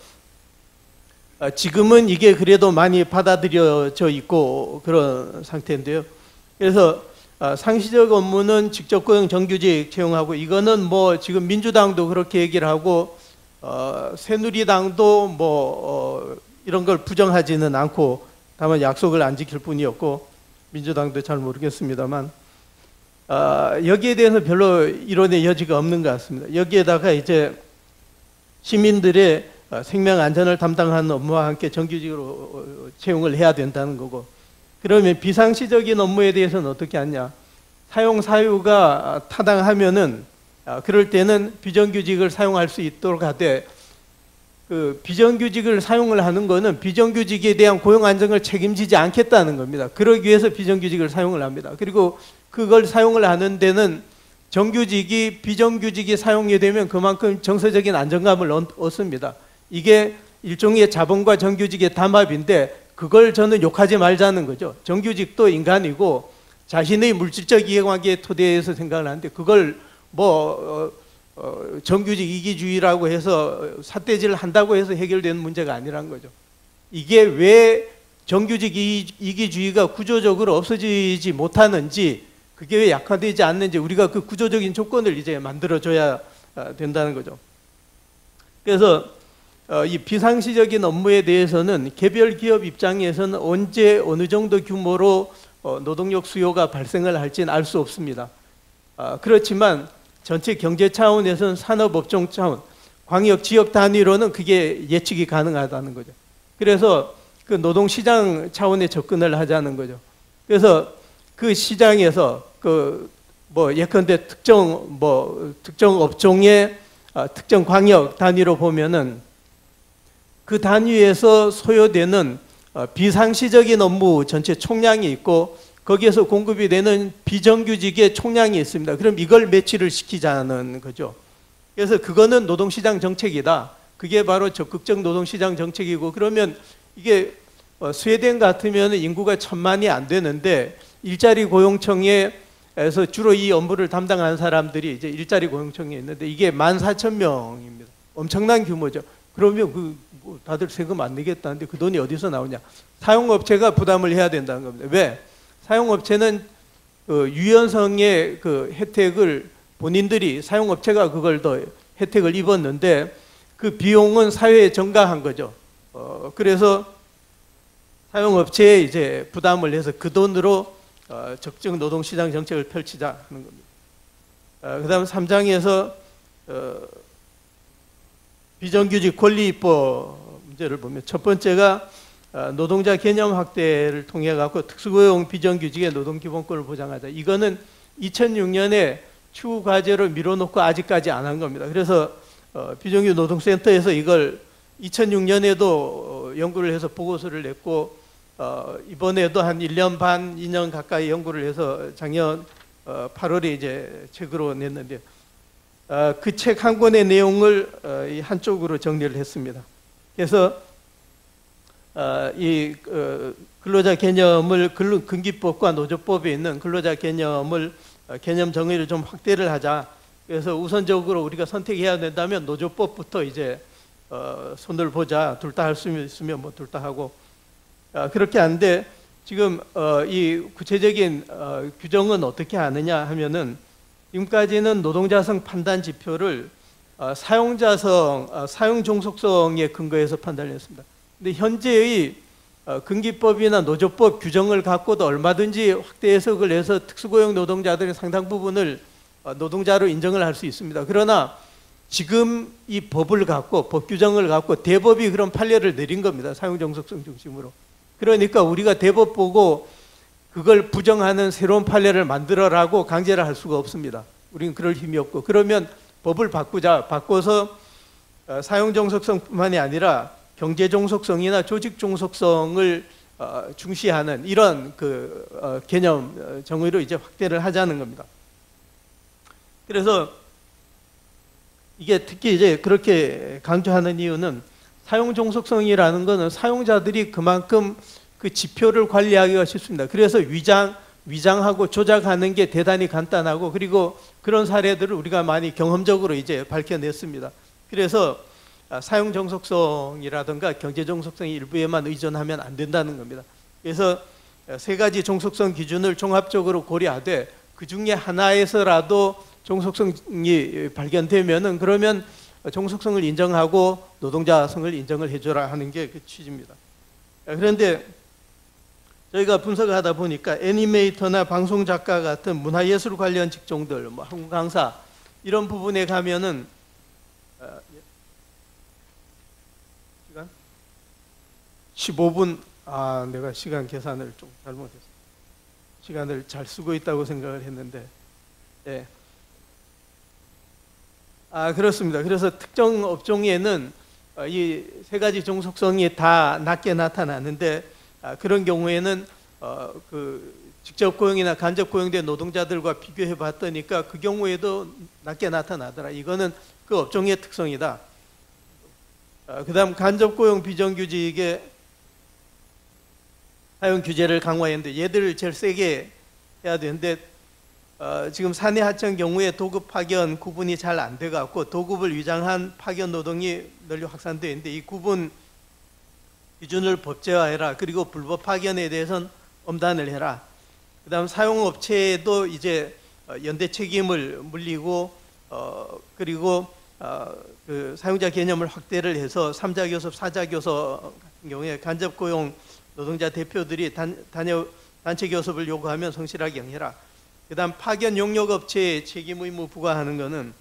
지금은 이게 그래도 많이 받아들여져 있고 그런 상태인데요. 그래서 상시적 업무는 직접 고용 정규직 채용하고 이거는 뭐 지금 민주당도 그렇게 얘기를 하고 어, 새누리당도 뭐 어, 이런 걸 부정하지는 않고 다만 약속을 안 지킬 뿐이었고 민주당도 잘 모르겠습니다만 어, 여기에 대해서 별로 이론의 여지가 없는 것 같습니다. 여기에다가 이제 시민들의 생명 안전을 담당하는 업무와 함께 정규직으로 채용을 해야 된다는 거고 그러면 비상시적인 업무에 대해서는 어떻게 하냐? 사용 사유가 타당하면은 그럴 때는 비정규직을 사용할 수 있도록 하되 그 비정규직을 사용을 하는 거는 비정규직에 대한 고용 안정을 책임지지 않겠다는 겁니다. 그러기 위해서 비정규직을 사용을 합니다. 그리고 그걸 사용을 하는 데는 정규직이 비정규직이 사용이 되면 그만큼 정서적인 안정감을 얻습니다. 이게 일종의 자본과 정규직의 담합인데 그걸 저는 욕하지 말자는 거죠. 정규직도 인간이고 자신의 물질적 이해관계에 토대해서 생각을 하는데 그걸 뭐 어, 어, 정규직 이기주의라고 해서 삿대질을 한다고 해서 해결되는 문제가 아니란 거죠. 이게 왜 정규직 이기주의가 구조적으로 없어지지 못하는지 그게 왜 약화되지 않는지 우리가 그 구조적인 조건을 이제 만들어줘야 된다는 거죠. 그래서 이 비상시적인 업무에 대해서는 개별 기업 입장에서는 언제 어느 정도 규모로 노동력 수요가 발생을 할지는 알 수 없습니다. 그렇지만 전체 경제 차원에서는 산업업종 차원, 광역 지역 단위로는 그게 예측이 가능하다는 거죠. 그래서 그 노동시장 차원의 접근을 하자는 거죠. 그래서 그 시장에서 그 뭐 예컨대 특정 뭐 특정 업종의 아, 특정 광역 단위로 보면은 그 단위에서 소요되는 어, 비상시적인 업무 전체 총량이 있고 거기에서 공급이 되는 비정규직의 총량이 있습니다. 그럼 이걸 매치를 시키자는 거죠. 그래서 그거는 노동시장 정책이다. 그게 바로 적극적 노동시장 정책이고 그러면 이게 어, 스웨덴 같으면 인구가 천만이 안 되는데 일자리 고용청에서 주로 이 업무를 담당하는 사람들이 이제 일자리 고용청에 있는데 이게 만 사천 명입니다. 엄청난 규모죠. 그러면 그 뭐 다들 세금 안 내겠다는데 그 돈이 어디서 나오냐? 사용업체가 부담을 해야 된다는 겁니다. 왜? 사용업체는 그 유연성의 그 혜택을 본인들이 사용업체가 그걸 더 혜택을 입었는데 그 비용은 사회에 전가한 거죠. 어, 그래서 사용업체에 이제 부담을 해서 그 돈으로 어, 적정 노동시장 정책을 펼치자 하는 겁니다. 어, 그 다음 삼 장에서 어, 비정규직 권리입법 문제를 보면 첫 번째가 어, 노동자 개념 확대를 통해 갖고 특수고용 비정규직의 노동기본권을 보장하자. 이거는 이천육 년에 추후 과제로 밀어놓고 아직까지 안 한 겁니다. 그래서 어, 비정규 노동센터에서 이걸 이천육 년에도 어, 연구를 해서 보고서를 냈고 어, 이번에도 한 일 년 반, 이 년 가까이 연구를 해서 작년 어, 팔월에 이제 책으로 냈는데 어, 그 책 한 권의 내용을 어, 이 한쪽으로 정리를 했습니다. 그래서 어, 이 어, 근로자 개념을 근로, 근기법과 노조법에 있는 근로자 개념을 어, 개념 정의를 좀 확대를 하자. 그래서 우선적으로 우리가 선택해야 된다면 노조법부터 이제 어, 손을 보자. 둘 다 할 수 있으면 뭐 둘 다 하고 어, 그렇게 하는데 지금 어, 이 구체적인 어, 규정은 어떻게 하느냐 하면은 지금까지는 노동자성 판단 지표를 어, 사용자성, 어, 사용 종속성에 근거해서 판단을 했습니다. 근데 현재의 어, 근기법이나 노조법 규정을 갖고도 얼마든지 확대 해석을 해서 특수고용 노동자들의 상당 부분을 어, 노동자로 인정을 할 수 있습니다. 그러나 지금 이 법을 갖고 법 규정을 갖고 대법이 그런 판례를 내린 겁니다. 사용 종속성 중심으로. 그러니까 우리가 대법 보고 그걸 부정하는 새로운 판례를 만들어라고 강제를 할 수가 없습니다. 우리는 그럴 힘이 없고 그러면 법을 바꾸자. 바꿔서 어, 사용 종속성뿐만이 아니라 경제 종속성이나 조직 종속성을 어, 중시하는 이런 그 어, 개념 어, 정의로 이제 확대를 하자는 겁니다. 그래서 이게 특히 이제 그렇게 강조하는 이유는 사용 종속성이라는 것은 사용자들이 그만큼 그 지표를 관리하기가 쉽습니다. 그래서 위장, 위장하고 조작하는 게 대단히 간단하고 그리고 그런 사례들을 우리가 많이 경험적으로 이제 밝혀냈습니다. 그래서 사용 종속성이라든가 경제 종속성의 일부에만 의존하면 안 된다는 겁니다. 그래서 세 가지 종속성 기준을 종합적으로 고려하되 그 중에 하나에서라도 종속성이 발견되면은 그러면 종속성을 인정하고 노동자성을 인정을 해줘라 하는 게 그 취지입니다. 그런데 저희가 분석을 하다 보니까 애니메이터나 방송 작가 같은 문화예술 관련 직종들, 뭐 한국 강사 이런 부분에 가면은 시간 십오 분. 아, 내가 시간 계산을 좀 잘못했어. 시간을 잘 쓰고 있다고 생각을 했는데, 예. 아, 그렇습니다. 그래서 특정 업종에는 이 세 가지 종속성이 다 낮게 나타나는데 아, 그런 경우에는 어, 그 직접 고용이나 간접 고용된 노동자들과 비교해 봤더니까 그 경우에도 낮게 나타나더라. 이거는 그 업종의 특성이다. 아, 그 다음 간접 고용 비정규직의 사용 규제를 강화했는데 얘들을 제일 세게 해야 되는데 어, 지금 사내 하청 경우에 도급 파견 구분이 잘 안 돼 갖고 도급을 위장한 파견 노동이 널리 확산되어 있는데 이 구분 기준을 법제화해라. 그리고 불법 파견에 대해서는 엄단을 해라. 그 다음 사용업체에도 이제 연대 책임을 물리고 어, 그리고 어, 그 사용자 개념을 확대를 해서 삼자 교섭, 사자 교섭 같은 경우에 간접 고용 노동자 대표들이 단, 단여, 단체 교섭을 요구하면 성실하게 응해라. 그 다음 파견 용역업체에 책임 의무 부과하는 것은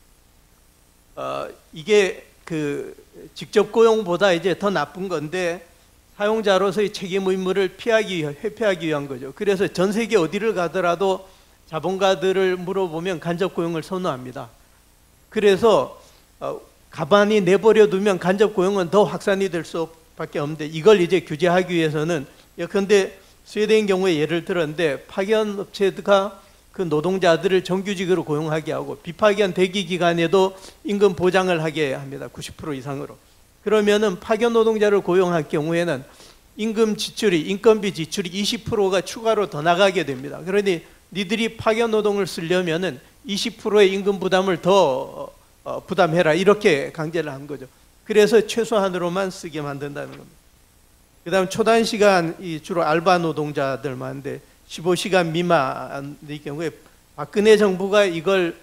어, 이게 그 직접 고용보다 이제 더 나쁜 건데 사용자로서의 책임 의무를 피하기 위해 회피하기 위한 거죠. 그래서 전 세계 어디를 가더라도 자본가들을 물어보면 간접 고용을 선호합니다. 그래서 어, 가만히 내버려 두면 간접 고용은 더 확산이 될 수밖에 없는데 이걸 이제 규제하기 위해서는 예컨대 스웨덴 경우에 예를 들었는데 파견 업체가 그 노동자들을 정규직으로 고용하게 하고 비파견 대기 기간에도 임금 보장을 하게 합니다. 구십 퍼센트 이상으로. 그러면은 파견 노동자를 고용할 경우에는 임금 지출이 인건비 지출이 이십 퍼센트가 추가로 더 나가게 됩니다. 그러니 니들이 파견 노동을 쓰려면은 이십 퍼센트의 임금 부담을 더 부담해라 이렇게 강제를 한 거죠. 그래서 최소한으로만 쓰게 만든다는 겁니다. 그 다음 초단 시간이 주로 알바 노동자들 많은데 십오 시간 미만의 경우에 박근혜 정부가 이걸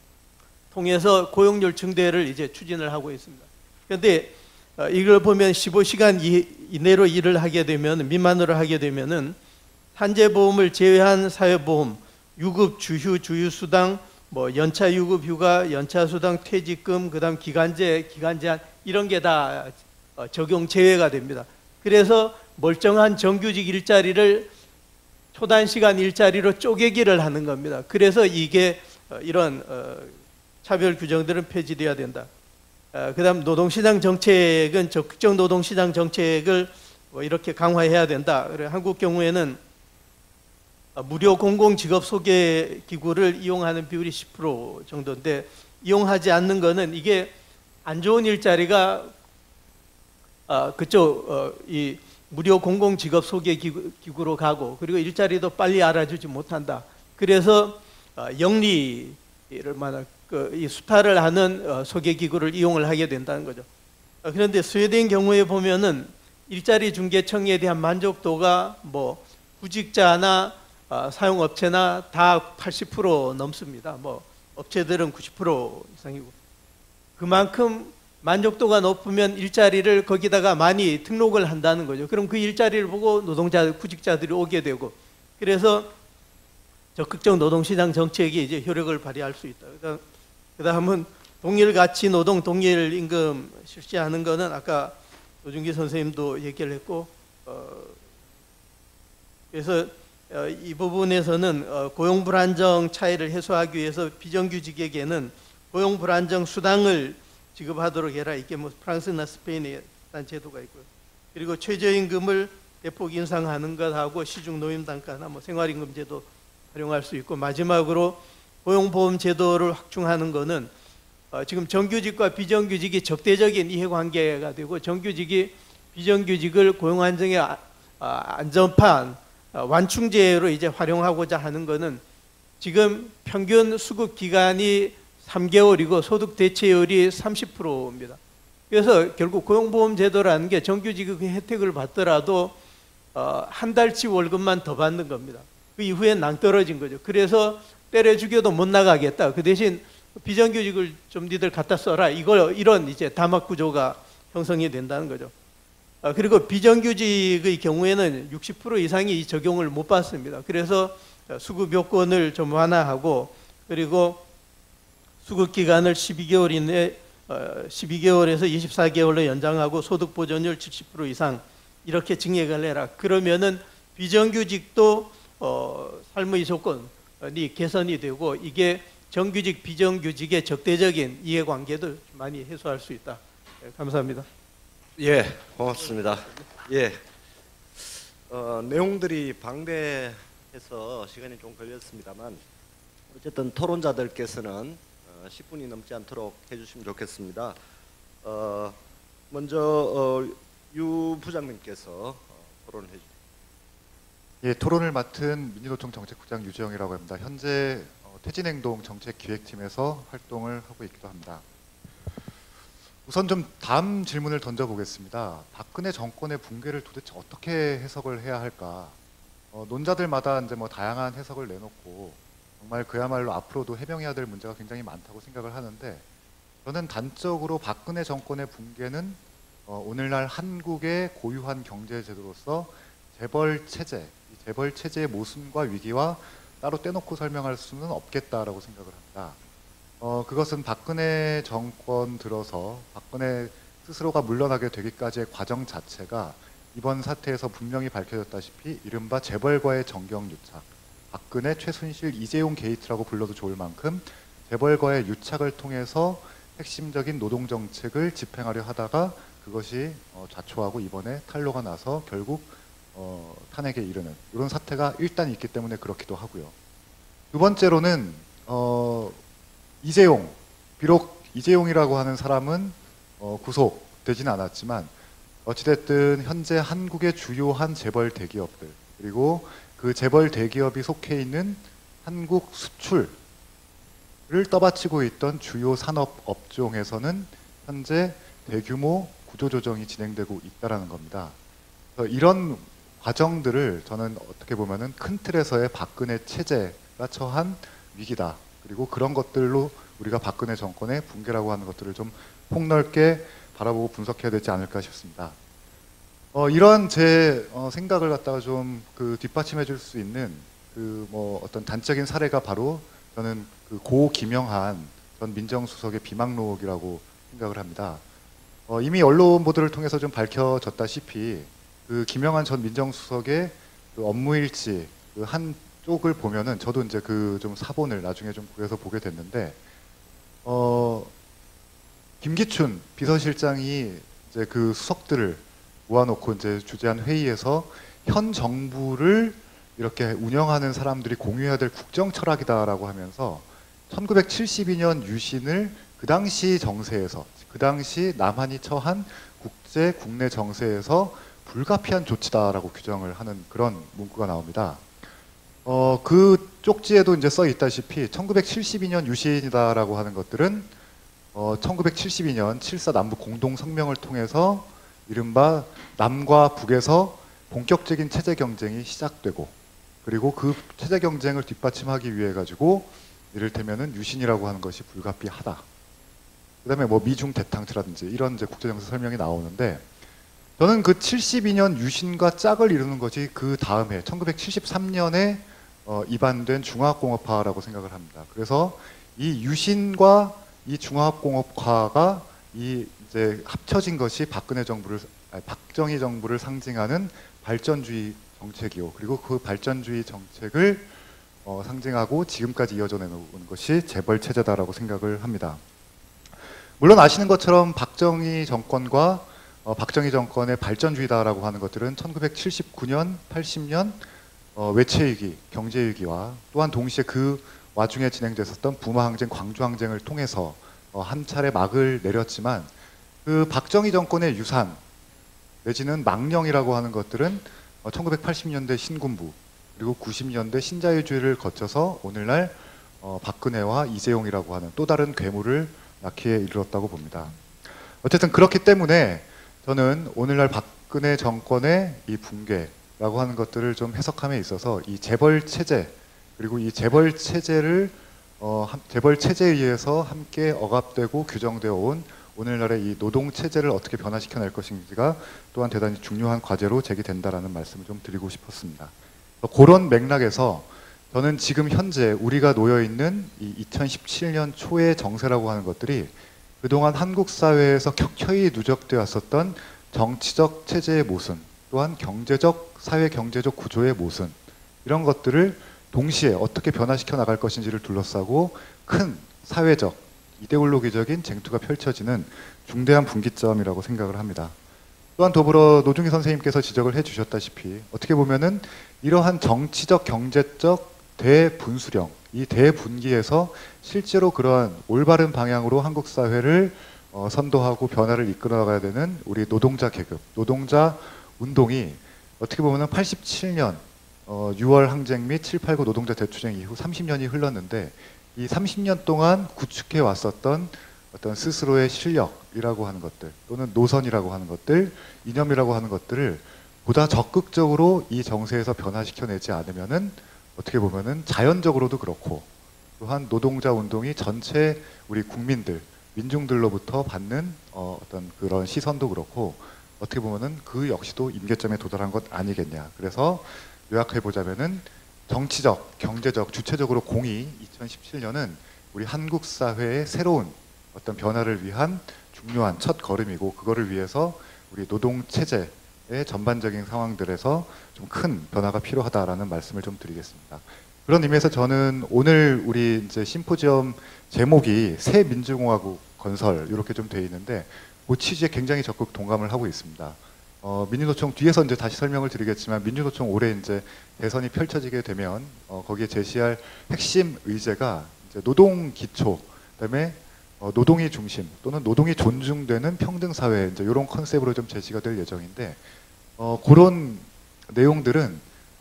통해서 고용률 증대를 이제 추진을 하고 있습니다. 그런데 이걸 보면 십오 시간 이내로 일을 하게 되면 미만으로 하게 되면은 산재보험을 제외한 사회보험, 유급, 주휴, 주휴수당, 뭐 연차 유급 휴가, 연차 수당, 퇴직금, 그다음 기간제, 기간제한 이런 게 다 적용 제외가 됩니다. 그래서 멀쩡한 정규직 일자리를 초단시간 일자리로 쪼개기를 하는 겁니다. 그래서 이게 어, 이런 어, 차별 규정들은 폐지돼야 된다. 어, 그다음 노동시장 정책은 적극적 노동시장 정책을 뭐 이렇게 강화해야 된다. 그래 한국 경우에는 어, 무료 공공 직업 소개 기구를 이용하는 비율이 십 퍼센트 정도인데 이용하지 않는 거는 이게 안 좋은 일자리가 어, 그쪽 어, 이 무료 공공 직업 소개 기구, 기구로 가고 그리고 일자리도 빨리 알아주지 못한다. 그래서 어, 영리를 만한 그, 이 수탈을 하는 어, 소개 기구를 이용을 하게 된다는 거죠. 어, 그런데 스웨덴 경우에 보면은 일자리 중개청에 대한 만족도가 뭐 구직자나 어, 사용업체나 다 팔십 퍼센트 넘습니다. 뭐 업체들은 구십 퍼센트 이상이고 그만큼 만족도가 높으면 일자리를 거기다가 많이 등록을 한다는 거죠. 그럼 그 일자리를 보고 노동자, 구직자들이 오게 되고 그래서 적극적 노동시장 정책이 이제 효력을 발휘할 수 있다. 그 다음은 동일 가치 노동, 동일 임금 실시하는 거는 아까 노준기 선생님도 얘기를 했고, 어, 그래서 어, 이 부분에서는 어, 고용 불안정 차이를 해소하기 위해서 비정규직에게는 고용 불안정 수당을 지급하도록 해라. 이게 뭐 프랑스나 스페인에 한 제도가 있고요. 그리고 최저임금을 대폭 인상하는 것하고 시중 노임 단가나 뭐 생활임금 제도 활용할 수 있고 마지막으로 고용보험 제도를 확충하는 것은 어, 지금 정규직과 비정규직이 적대적인 이해관계가 되고 정규직이 비정규직을 고용 안정의 아, 아, 안전판 어, 완충제로 이제 활용하고자 하는 것은 지금 평균 수급 기간이 삼 개월이고 소득 대체율이 삼십 퍼센트입니다. 그래서 결국 고용보험 제도라는 게 정규직의 그 혜택을 받더라도 어, 한 달치 월급만 더 받는 겁니다. 그 이후에 낭떨어진 거죠. 그래서 때려 죽여도 못 나가겠다. 그 대신 비정규직을 좀 니들 갖다 써라. 이걸 이런 이제 다막 구조가 형성이 된다는 거죠. 아, 그리고 비정규직의 경우에는 육십 퍼센트 이상이 적용을 못 받습니다. 그래서 수급 요건을 좀 완화하고 그리고 수급 기간을 십이 개월 이내 어, 십이 개월에서 이십사 개월로 연장하고 소득 보존율 칠십 퍼센트 이상 이렇게 증액을 해라. 그러면은 비정규직도 어, 삶의 조건이 개선이 되고 이게 정규직 비정규직의 적대적인 이해관계도 많이 해소할 수 있다. 네, 감사합니다. 예, 고맙습니다. 예, 어, 내용들이 방대해서 시간이 좀 걸렸습니다만 어쨌든 토론자들께서는 어, 십 분이 넘지 않도록 해주시면 좋겠습니다. 어, 먼저 어, 유 부장님께서 어, 토론해 주십시오. 예, 토론을 맡은 민주노총 정책부장 유지영이라고 합니다. 현재 어, 퇴진행동 정책기획팀에서 활동을 하고 있기도 합니다. 우선 좀 다음 질문을 던져보겠습니다. 박근혜 정권의 붕괴를 도대체 어떻게 해석을 해야 할까? 어, 논자들마다 이제 뭐 다양한 해석을 내놓고 정말 그야말로 앞으로도 해명해야 될 문제가 굉장히 많다고 생각을 하는데 저는 단적으로 박근혜 정권의 붕괴는 어, 오늘날 한국의 고유한 경제제도로서 재벌 체제, 이 재벌 체제의 모순과 위기와 따로 떼놓고 설명할 수는 없겠다라고 생각을 합니다. 어, 그것은 박근혜 정권 들어서 박근혜 스스로가 물러나게 되기까지의 과정 자체가 이번 사태에서 분명히 밝혀졌다시피 이른바 재벌과의 정경유착, 박근혜, 최순실, 이재용 게이트라고 불러도 좋을 만큼 재벌과의 유착을 통해서 핵심적인 노동정책을 집행하려 하다가 그것이 어, 좌초하고 이번에 탄로가 나서 결국 어, 탄핵에 이르는 이런 사태가 일단 있기 때문에 그렇기도 하고요. 두 번째로는 어, 이재용, 비록 이재용이라고 하는 사람은 어, 구속되지는 않았지만 어찌됐든 현재 한국의 주요한 재벌 대기업들 그리고 그 재벌 대기업이 속해 있는 한국 수출을 떠받치고 있던 주요 산업 업종에서는 현재 대규모 구조조정이 진행되고 있다는 겁니다. 그래서 이런 과정들을 저는 어떻게 보면은 큰 틀에서의 박근혜 체제가 처한 위기다. 그리고 그런 것들로 우리가 박근혜 정권의 붕괴라고 하는 것들을 좀 폭넓게 바라보고 분석해야 되지 않을까 싶습니다. 어, 이런 제 어, 생각을 갖다가 좀 그 뒷받침해 줄 수 있는 그 뭐 어떤 단적인 사례가 바로 저는 그 고 김영한 전 민정수석의 비망록이라고 생각을 합니다. 어, 이미 언론 보도를 통해서 좀 밝혀졌다시피 그 김영한 전 민정수석의 그 업무일지 그 한 쪽을 보면은 저도 이제 그 좀 사본을 나중에 좀 구해서 보게 됐는데 어 김기춘 비서실장이 이제 그 수석들을 모아놓고 이제 주재한 회의에서 현 정부를 이렇게 운영하는 사람들이 공유해야 될 국정 철학이다라고 하면서 천구백칠십이 년 유신을 그 당시 정세에서 그 당시 남한이 처한 국제 국내 정세에서 불가피한 조치다라고 규정을 하는 그런 문구가 나옵니다. 어, 그 쪽지에도 이제 써 있다시피 천구백칠십이 년 유신이다라고 하는 것들은 어, 천구백칠십이 년 칠사 남북 공동 성명을 통해서 이른바 남과 북에서 본격적인 체제 경쟁이 시작되고 그리고 그 체제 경쟁을 뒷받침하기 위해 가지고 이를테면은 유신이라고 하는 것이 불가피하다. 그다음에 뭐 미중 대탕트라든지 이런 이제 국제정세 설명이 나오는데 저는 그 칠십이 년 유신과 짝을 이루는 것이 그 다음에 천구백칠십삼 년에 어, 입안된 중화학공업화라고 생각을 합니다. 그래서 이 유신과 이 중화학공업화가 이 이제 합쳐진 것이 박근혜 정부를 아니, 박정희 정부를 상징하는 발전주의 정책이요. 그리고 그 발전주의 정책을 어, 상징하고 지금까지 이어져 내놓은 것이 재벌 체제다라고 생각을 합니다. 물론 아시는 것처럼 박정희 정권과 어, 박정희 정권의 발전주의다라고 하는 것들은 천구백칠십구 년, 팔십 년 어, 외채위기, 경제위기와 또한 동시에 그 와중에 진행됐었던 부마항쟁, 광주항쟁을 통해서 어, 한 차례 막을 내렸지만 그 박정희 정권의 유산 내지는 망령이라고 하는 것들은 어, 천구백팔십 년대 신군부 그리고 구십 년대 신자유주의를 거쳐서 오늘날 어, 박근혜와 이재용이라고 하는 또 다른 괴물을 낳기에 이르렀다고 봅니다. 어쨌든 그렇기 때문에 저는 오늘날 박근혜 정권의 이 붕괴라고 하는 것들을 좀 해석함에 있어서 이 재벌 체제 그리고 이 재벌 체제를 어, 재벌 체제에 의해서 함께 억압되고 규정되어 온 오늘날의 이 노동 체제를 어떻게 변화시켜 낼 것인지가 또한 대단히 중요한 과제로 제기된다라는 말씀을 좀 드리고 싶었습니다. 그런 맥락에서 저는 지금 현재 우리가 놓여 있는 이 이천십칠 년 초의 정세라고 하는 것들이 그동안 한국 사회에서 켜켜이 누적되어 왔었던 정치적 체제의 모순, 또한 경제적, 사회 경제적 구조의 모순 이런 것들을 동시에 어떻게 변화시켜 나갈 것인지를 둘러싸고 큰 사회적, 이데올로기적인 쟁투가 펼쳐지는 중대한 분기점이라고 생각을 합니다. 또한 더불어 노중희 선생님께서 지적을 해주셨다시피 어떻게 보면은 이러한 정치적, 경제적 대분수령, 이 대분기에서 실제로 그러한 올바른 방향으로 한국 사회를 어, 선도하고 변화를 이끌어 나가야 되는 우리 노동자 계급, 노동자 운동이 어떻게 보면은 팔십칠 년 어, 유월 항쟁 및 칠 팔구 노동자 대투쟁 이후 삼십 년이 흘렀는데 이 삼십 년 동안 구축해 왔었던 어떤 스스로의 실력이라고 하는 것들 또는 노선이라고 하는 것들, 이념이라고 하는 것들을 보다 적극적으로 이 정세에서 변화시켜내지 않으면은 어떻게 보면은 자연적으로도 그렇고 또한 노동자 운동이 전체 우리 국민들, 민중들로부터 받는 어, 어떤 그런 시선도 그렇고 어떻게 보면은 그 역시도 임계점에 도달한 것 아니겠냐. 그래서 요약해보자면은 정치적, 경제적, 주체적으로 공이 이천십칠 년은 우리 한국 사회의 새로운 어떤 변화를 위한 중요한 첫 걸음이고 그거를 위해서 우리 노동 체제의 전반적인 상황들에서 좀 큰 변화가 필요하다라는 말씀을 좀 드리겠습니다. 그런 의미에서 저는 오늘 우리 이제 심포지엄 제목이 새 민주공화국 건설 이렇게 좀 되어 있는데 그 취지에 굉장히 적극 동감을 하고 있습니다. 어, 민주노총 뒤에서 이제 다시 설명을 드리겠지만 민주노총 올해 이제 대선이 펼쳐지게 되면 어, 거기에 제시할 핵심 의제가 이제 노동 기초, 그다음에 어, 노동이 중심 또는 노동이 존중되는 평등 사회 이제 이런 컨셉으로 좀 제시가 될 예정인데 어, 그런 내용들은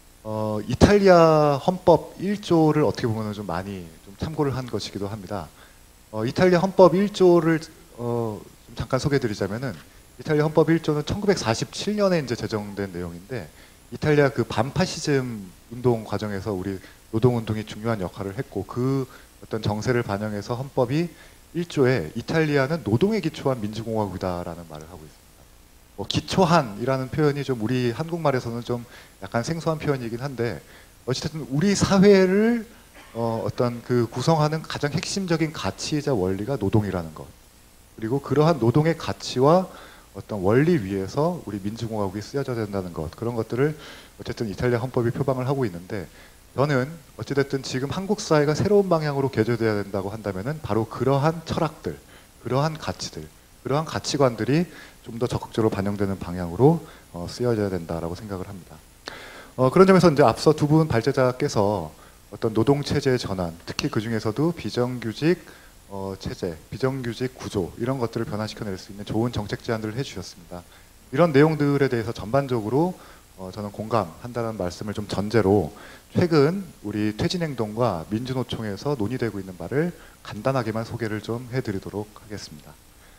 어, 이탈리아 헌법 일 조를 어떻게 보면 좀 많이 좀 참고를 한 것이기도 합니다. 어, 이탈리아 헌법 일 조를 어, 좀 잠깐 소개해드리자면은 이탈리아 헌법 일 조는 천구백사십칠 년에 이제 제정된 내용인데 이탈리아 그 반파시즘 운동 과정에서 우리 노동운동이 중요한 역할을 했고 그 어떤 정세를 반영해서 헌법이 일 조에 이탈리아는 노동에 기초한 민주공화국이다라는 말을 하고 있습니다. 뭐 기초한이라는 표현이 좀 우리 한국말에서는 좀 약간 생소한 표현이긴 한데 어쨌든 우리 사회를 어, 어떤 그 구성하는 가장 핵심적인 가치이자 원리가 노동이라는 것. 그리고 그러한 노동의 가치와 어떤 원리 위에서 우리 민주공화국이 쓰여져야 된다는 것, 그런 것들을 어쨌든 이탈리아 헌법이 표방을 하고 있는데, 저는 어찌됐든 지금 한국 사회가 새로운 방향으로 개조돼야 된다고 한다면은 바로 그러한 철학들, 그러한 가치들, 그러한 가치관들이 좀 더 적극적으로 반영되는 방향으로 어, 쓰여져야 된다라고 생각을 합니다. 어, 그런 점에서 이제 앞서 두 분 발제자께서 어떤 노동 체제의 전환, 특히 그 중에서도 비정규직 어, 체제, 비정규직 구조 이런 것들을 변화시켜낼 수 있는 좋은 정책 제안들을 해주셨습니다. 이런 내용들에 대해서 전반적으로 어, 저는 공감한다는 말씀을 좀 전제로 최근 우리 퇴진행동과 민주노총에서 논의되고 있는 바를 간단하게만 소개를 좀 해드리도록 하겠습니다.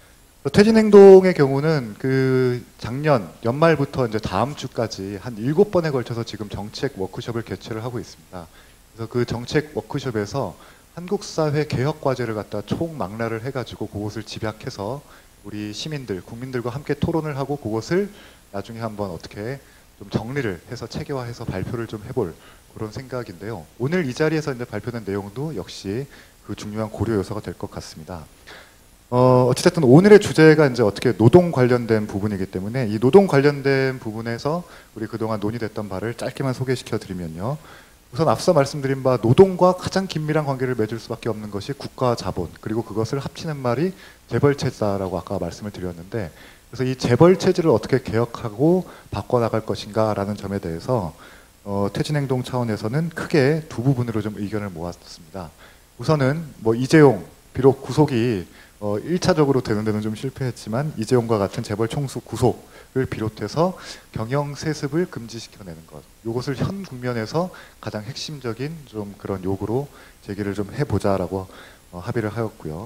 퇴진행동의 경우는 그 작년 연말부터 이제 다음 주까지 한 일곱 번에 걸쳐서 지금 정책 워크숍을 개최를 하고 있습니다. 그래서 그 정책 워크숍에서 한국 사회 개혁 과제를 갖다 총망라를 해가지고 그것을 집약해서 우리 시민들, 국민들과 함께 토론을 하고 그것을 나중에 한번 어떻게 좀 정리를 해서 체계화해서 발표를 좀 해볼 그런 생각인데요. 오늘 이 자리에서 이제 발표된 내용도 역시 그 중요한 고려 요소가 될 것 같습니다. 어, 어찌됐든 오늘의 주제가 이제 어떻게 노동 관련된 부분이기 때문에 이 노동 관련된 부분에서 우리 그동안 논의됐던 바를 짧게만 소개시켜 드리면요. 우선 앞서 말씀드린 바 노동과 가장 긴밀한 관계를 맺을 수밖에 없는 것이 국가 자본, 그리고 그것을 합치는 말이 재벌체제다라고 아까 말씀을 드렸는데, 그래서 이 재벌체제를 어떻게 개혁하고 바꿔나갈 것인가라는 점에 대해서 어, 퇴진행동 차원에서는 크게 두 부분으로 좀 의견을 모았습니다. 우선은 뭐 이재용, 비록 구속이 어, 일 차적으로 되는 데는 좀 실패했지만 이재용과 같은 재벌 총수 구속을 비롯해서 경영 세습을 금지시켜내는 것, 이것을 현 국면에서 가장 핵심적인 좀 그런 요구로 제기를 좀 해보자라고 어, 합의를 하였고요.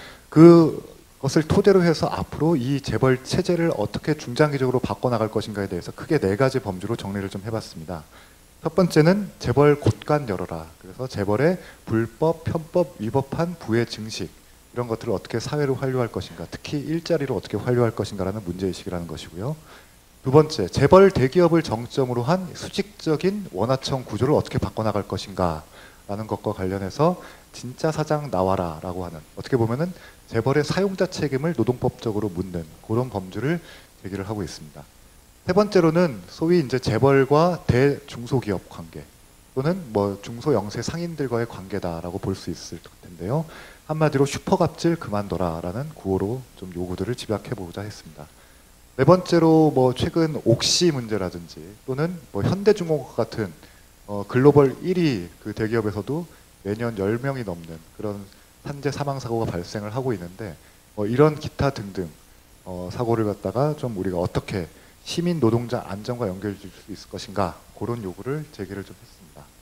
그것을 토대로 해서 앞으로 이 재벌 체제를 어떻게 중장기적으로 바꿔나갈 것인가에 대해서 크게 네 가지 범주로 정리를 좀 해봤습니다. 첫 번째는 재벌 곳간 열어라. 그래서 재벌의 불법, 편법, 위법한 부의 증식, 이런 것들을 어떻게 사회로 활용할 것인가, 특히 일자리로 어떻게 활용할 것인가라는 문제의식이라는 것이고요. 두 번째, 재벌 대기업을 정점으로 한 수직적인 원하청 구조를 어떻게 바꿔나갈 것인가 라는 것과 관련해서 진짜 사장 나와라 라고 하는, 어떻게 보면은 재벌의 사용자 책임을 노동법적으로 묻는 그런 범주를 제기를 하고 있습니다. 세 번째로는 소위 이제 재벌과 대중소기업 관계, 또는 뭐 중소영세 상인들과의 관계다라고 볼 수 있을 텐데요. 한마디로 슈퍼갑질 그만둬라라는 구호로 좀 요구들을 집약해보고자 했습니다. 네 번째로 뭐 최근 옥시 문제라든지 또는 뭐 현대중공업 같은 어 글로벌 일 위 그 대기업에서도 매년 열 명이 넘는 그런 산재 사망 사고가 발생을 하고 있는데, 어 이런 기타 등등 어 사고를 갖다가 좀 우리가 어떻게 시민 노동자 안전과 연결해 줄 수 있을 것인가, 그런 요구를 제기를 좀 했습니다.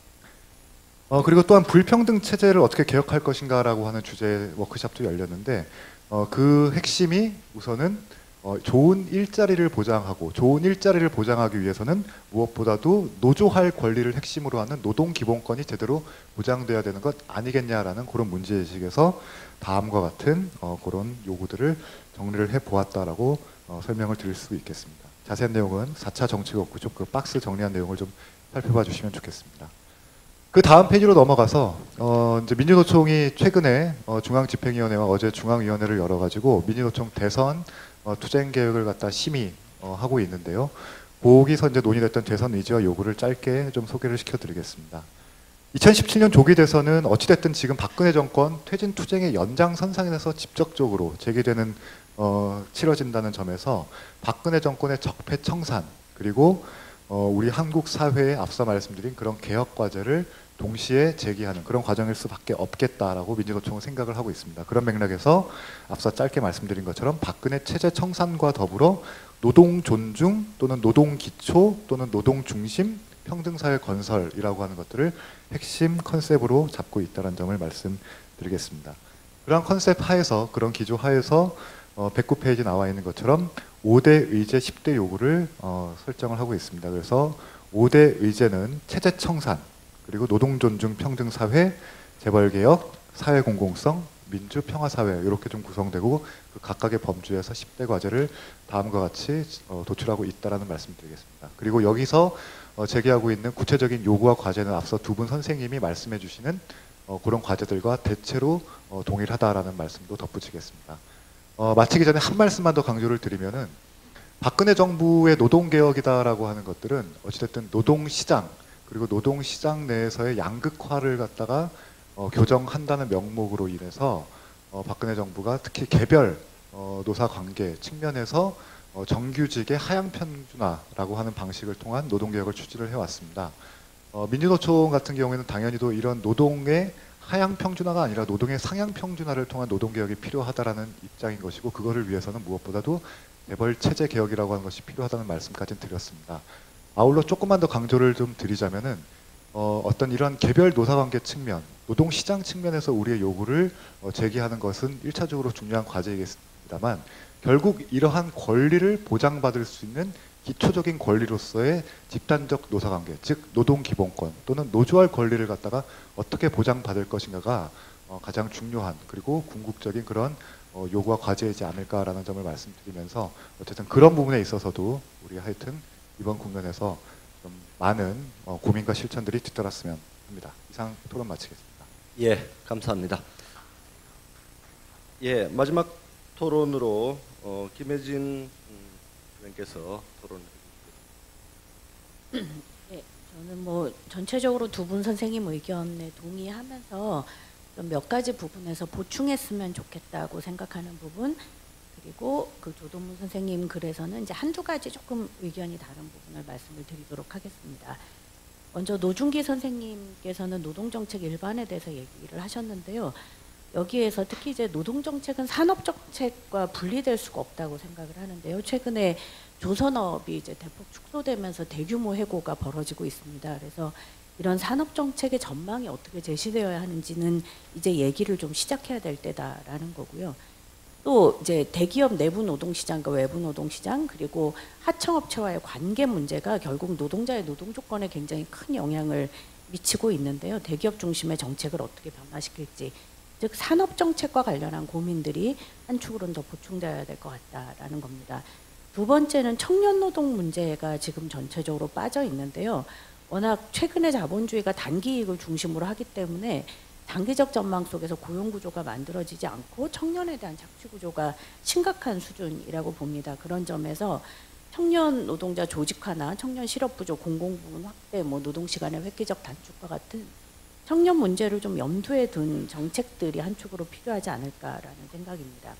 어, 그리고 또한 불평등 체제를 어떻게 개혁할 것인가라고 하는 주제의 워크숍도 열렸는데, 어, 그 핵심이 우선은 어, 좋은 일자리를 보장하고, 좋은 일자리를 보장하기 위해서는 무엇보다도 노조할 권리를 핵심으로 하는 노동기본권이 제대로 보장돼야 되는 것 아니겠냐라는 그런 문제의식에서 다음과 같은 어, 그런 요구들을 정리를 해보았다라고 어, 설명을 드릴 수 있겠습니다. 자세한 내용은 사 차 정책워크숍 그 박스 정리한 내용을 좀 살펴봐 주시면 좋겠습니다. 그 다음 페이지로 넘어가서 어 이제 민주노총이 최근에 어 중앙집행위원회와 어제 중앙위원회를 열어가지고 민주노총 대선 어 투쟁 계획을 갖다 심의 어 하고 있는데요. 거기서 이제 논의됐던 대선 의지와 요구를 짧게 좀 소개를 시켜드리겠습니다. 이천십칠 년 조기 대선은 어찌됐든 지금 박근혜 정권 퇴진 투쟁의 연장선상에서 직접적으로 제기되는 어 치러진다는 점에서 박근혜 정권의 적폐 청산, 그리고 어 우리 한국 사회에 앞서 말씀드린 그런 개혁 과제를 동시에 제기하는 그런 과정일 수밖에 없겠다라고 민주노총은 생각을 하고 있습니다. 그런 맥락에서 앞서 짧게 말씀드린 것처럼 박근혜 체제 청산과 더불어 노동 존중 또는 노동 기초 또는 노동 중심 평등사회 건설이라고 하는 것들을 핵심 컨셉으로 잡고 있다는 점을 말씀드리겠습니다. 그런 컨셉 하에서, 그런 기조 하에서 어 백구 페이지 나와 있는 것처럼 오 대 의제 십 대 요구를 어 설정을 하고 있습니다. 그래서 오 대 의제는 체제 청산, 그리고 노동 존중 평등 사회, 재벌 개혁, 사회 공공성, 민주 평화 사회, 이렇게 좀 구성되고 그 각각의 범주에서 십 대 과제를 다음과 같이 어, 도출하고 있다라는 말씀드리겠습니다. 그리고 여기서 어, 제기하고 있는 구체적인 요구와 과제는 앞서 두 분 선생님이 말씀해 주시는 어, 그런 과제들과 대체로 어, 동일하다라는 말씀도 덧붙이겠습니다. 어, 마치기 전에 한 말씀만 더 강조를 드리면은 박근혜 정부의 노동개혁이다라고 하는 것들은 어찌됐든 노동시장 그리고 노동시장 내에서의 양극화를 갖다가 어, 교정한다는 명목으로 인해서 어, 박근혜 정부가 특히 개별 어, 노사관계 측면에서 어, 정규직의 하향평준화라고 하는 방식을 통한 노동개혁을 추진을 해왔습니다. 어, 민주노총 같은 경우에는 당연히도 이런 노동의 하향평준화가 아니라 노동의 상향평준화를 통한 노동개혁이 필요하다라는 입장인 것이고, 그거를 위해서는 무엇보다도 재벌체제 개혁이라고 하는 것이 필요하다는 말씀까지 드렸습니다. 아울러 조금만 더 강조를 좀 드리자면은 어, 어떤 이런 개별 노사관계 측면, 노동시장 측면에서 우리의 요구를 어, 제기하는 것은 일차적으로 중요한 과제이겠습니다만, 결국 이러한 권리를 보장받을 수 있는 기초적인 권리로서의 집단적 노사관계, 즉 노동기본권 또는 노조할 권리를 갖다가 어떻게 보장받을 것인가가 어, 가장 중요한 그리고 궁극적인 그런 어, 요구와 과제이지 않을까라는 점을 말씀드리면서, 어쨌든 그런 부분에 있어서도 우리 하여튼 이번 국면에서 좀 많은 어, 고민과 실천들이 뒤따랐으면 합니다. 이상 토론 마치겠습니다. 예, 감사합니다. 예, 마지막 토론으로 어, 김혜진 의원께서 토론을 해주시겠습니다. 네, 저는 뭐 전체적으로 두 분 선생님 의견에 동의하면서 좀 몇 가지 부분에서 보충했으면 좋겠다고 생각하는 부분, 그리고 그 조동문 선생님 글에서는 이제 한두 가지 조금 의견이 다른 부분을 말씀을 드리도록 하겠습니다. 먼저 노중기 선생님께서는 노동정책 일반에 대해서 얘기를 하셨는데요. 여기에서 특히 이제 노동정책은 산업정책과 분리될 수가 없다고 생각을 하는데요. 최근에 조선업이 이제 대폭 축소되면서 대규모 해고가 벌어지고 있습니다. 그래서 이런 산업정책의 전망이 어떻게 제시되어야 하는지는 이제 얘기를 좀 시작해야 될 때다라는 거고요. 또 이제 대기업 내부 노동시장과 외부 노동시장, 그리고 하청업체와의 관계 문제가 결국 노동자의 노동조건에 굉장히 큰 영향을 미치고 있는데요. 대기업 중심의 정책을 어떻게 변화시킬지, 즉 산업정책과 관련한 고민들이 한 축으로는 더 보충되어야 될 것 같다라는 겁니다. 두 번째는 청년 노동 문제가 지금 전체적으로 빠져 있는데요. 워낙 최근에 자본주의가 단기 이익을 중심으로 하기 때문에 장기적 전망 속에서 고용구조가 만들어지지 않고 청년에 대한 착취구조가 심각한 수준이라고 봅니다. 그런 점에서 청년 노동자 조직화나 청년 실업부족, 공공부문 확대, 뭐 노동시간의 획기적 단축과 같은 청년 문제를 좀 염두에 둔 정책들이 한 축으로 필요하지 않을까라는 생각입니다.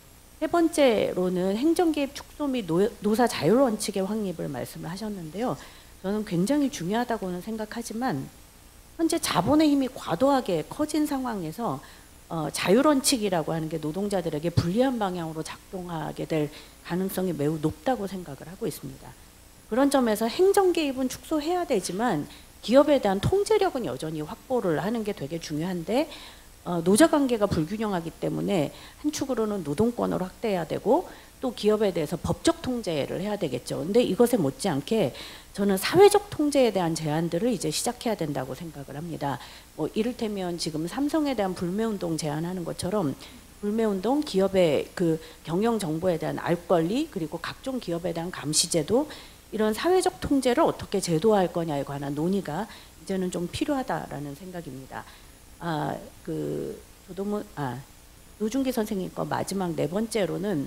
세 번째로는 행정개입 축소 및 노, 노사 자율 원칙의 확립을 말씀을 하셨는데요. 저는 굉장히 중요하다고는 생각하지만 현재 자본의 힘이 과도하게 커진 상황에서 어, 자율 원칙이라고 하는 게 노동자들에게 불리한 방향으로 작동하게 될 가능성이 매우 높다고 생각을 하고 있습니다. 그런 점에서 행정 개입은 축소해야 되지만 기업에 대한 통제력은 여전히 확보를 하는 게 되게 중요한데, 어, 노자 관계가 불균형하기 때문에 한 축으로는 노동권을 확대해야 되고 또 기업에 대해서 법적 통제를 해야 되겠죠. 근데 이것에 못지않게 저는 사회적 통제에 대한 제한들을 이제 시작해야 된다고 생각을 합니다. 뭐 이를테면 지금 삼성에 대한 불매운동 제한하는 것처럼 불매운동, 기업의 그 경영 정보에 대한 알 권리, 그리고 각종 기업에 대한 감시제도, 이런 사회적 통제를 어떻게 제도화할 거냐에 관한 논의가 이제는 좀 필요하다라는 생각입니다. 아, 그 조동문, 아, 노중기 선생님 거 마지막 네 번째로는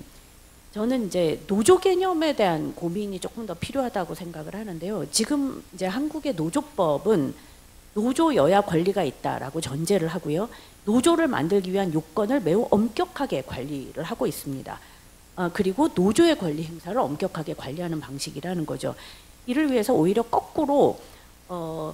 저는 이제 노조 개념에 대한 고민이 조금 더 필요하다고 생각을 하는데요. 지금 이제 한국의 노조법은 노조 여야 권리가 있다라고 전제를 하고요. 노조를 만들기 위한 요건을 매우 엄격하게 관리를 하고 있습니다. 아, 그리고 노조의 권리 행사를 엄격하게 관리하는 방식이라는 거죠. 이를 위해서 오히려 거꾸로 어,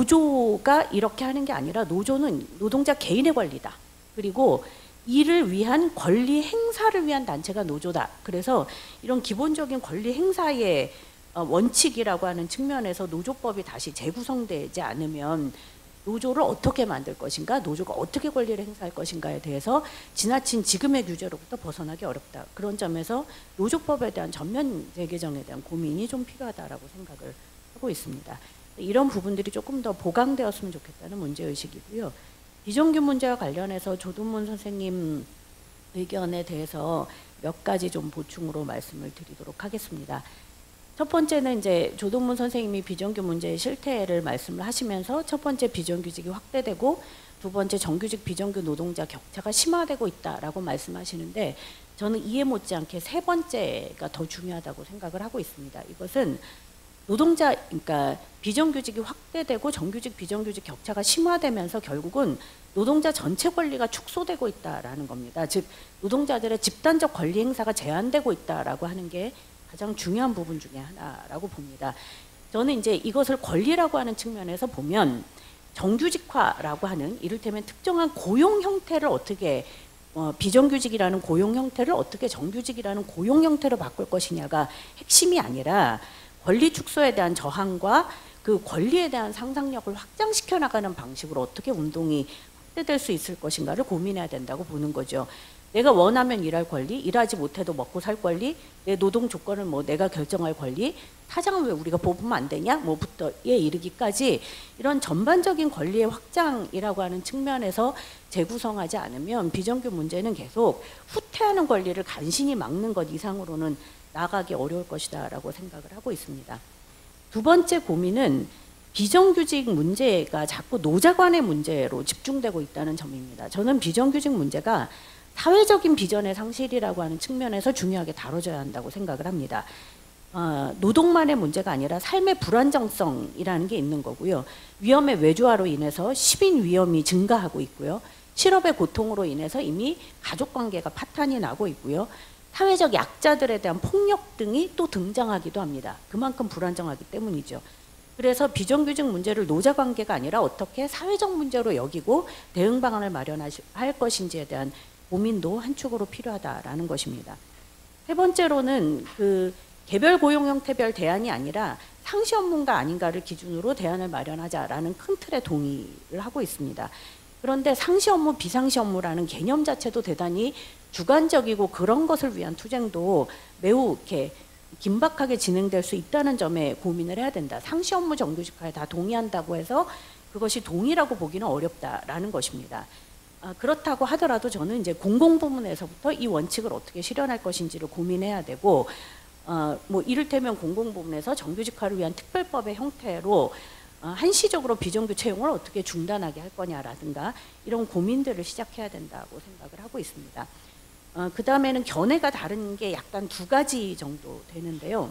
노조가 이렇게 하는 게 아니라 노조는 노동자 개인의 권리다. 그리고 이를 위한 권리 행사를 위한 단체가 노조다. 그래서 이런 기본적인 권리 행사의 원칙이라고 하는 측면에서 노조법이 다시 재구성되지 않으면 노조를 어떻게 만들 것인가, 노조가 어떻게 권리를 행사할 것인가에 대해서 지나친 지금의 규제로부터 벗어나기 어렵다. 그런 점에서 노조법에 대한 전면 재개정에 대한 고민이 좀 필요하다라고 생각을 하고 있습니다. 이런 부분들이 조금 더 보강되었으면 좋겠다는 문제의식이고요. 비정규 문제와 관련해서 조동문 선생님 의견에 대해서 몇 가지 좀 보충으로 말씀을 드리도록 하겠습니다. 첫 번째는 이제 조동문 선생님이 비정규 문제의 실태를 말씀을 하시면서 첫 번째 비정규직이 확대되고 두 번째 정규직 비정규 노동자 격차가 심화되고 있다라고 말씀하시는데 저는 이에 못지않게 세 번째가 더 중요하다고 생각을 하고 있습니다. 이것은 노동자, 그러니까 비정규직이 확대되고 정규직 비정규직 격차가 심화되면서 결국은 노동자 전체 권리가 축소되고 있다라는 겁니다. 즉 노동자들의 집단적 권리 행사가 제한되고 있다라고 하는 게 가장 중요한 부분 중에 하나라고 봅니다. 저는 이제 이것을 권리라고 하는 측면에서 보면 정규직화라고 하는 이를테면 특정한 고용 형태를 어떻게 어, 비정규직이라는 고용 형태를 어떻게 정규직이라는 고용 형태로 바꿀 것이냐가 핵심이 아니라 권리 축소에 대한 저항과 그 권리에 대한 상상력을 확장시켜 나가는 방식으로 어떻게 운동이 확대될 수 있을 것인가를 고민해야 된다고 보는 거죠. 내가 원하면 일할 권리, 일하지 못해도 먹고 살 권리, 내 노동 조건을 뭐 내가 결정할 권리, 타장은 왜 우리가 뽑으면 안 되냐, 뭐부터에 이르기까지 이런 전반적인 권리의 확장이라고 하는 측면에서 재구성하지 않으면 비정규 문제는 계속 후퇴하는 권리를 간신히 막는 것 이상으로는 나가기 어려울 것이다라고 생각을 하고 있습니다. 두 번째 고민은 비정규직 문제가 자꾸 노자 간의 문제로 집중되고 있다는 점입니다. 저는 비정규직 문제가 사회적인 비전의 상실이라고 하는 측면에서 중요하게 다뤄져야 한다고 생각을 합니다. 어, 노동만의 문제가 아니라 삶의 불안정성이라는 게 있는 거고요. 위험의 외주화로 인해서 시민 위험이 증가하고 있고요. 실업의 고통으로 인해서 이미 가족관계가 파탄이 나고 있고요. 사회적 약자들에 대한 폭력 등이 또 등장하기도 합니다. 그만큼 불안정하기 때문이죠. 그래서 비정규직 문제를 노자관계가 아니라 어떻게 사회적 문제로 여기고 대응 방안을 마련할 것인지에 대한 고민도 한축으로 필요하다라는 것입니다. 세 번째로는 그 개별 고용 형태별 대안이 아니라 상시 업무가 아닌가를 기준으로 대안을 마련하자라는 큰 틀에 동의를 하고 있습니다. 그런데 상시 업무, 비상시 업무라는 개념 자체도 대단히 주관적이고 그런 것을 위한 투쟁도 매우 이렇게 긴박하게 진행될 수 있다는 점에 고민을 해야 된다. 상시 업무 정규직화에 다 동의한다고 해서 그것이 동의라고 보기는 어렵다라는 것입니다. 아, 그렇다고 하더라도 저는 이제 공공부문에서부터 이 원칙을 어떻게 실현할 것인지를 고민해야 되고, 어, 뭐 이를테면 공공부문에서 정규직화를 위한 특별법의 형태로 어, 한시적으로 비정규 채용을 어떻게 중단하게 할 거냐라든가 이런 고민들을 시작해야 된다고 생각을 하고 있습니다. 어, 그 다음에는 견해가 다른 게 약간 두 가지 정도 되는데요.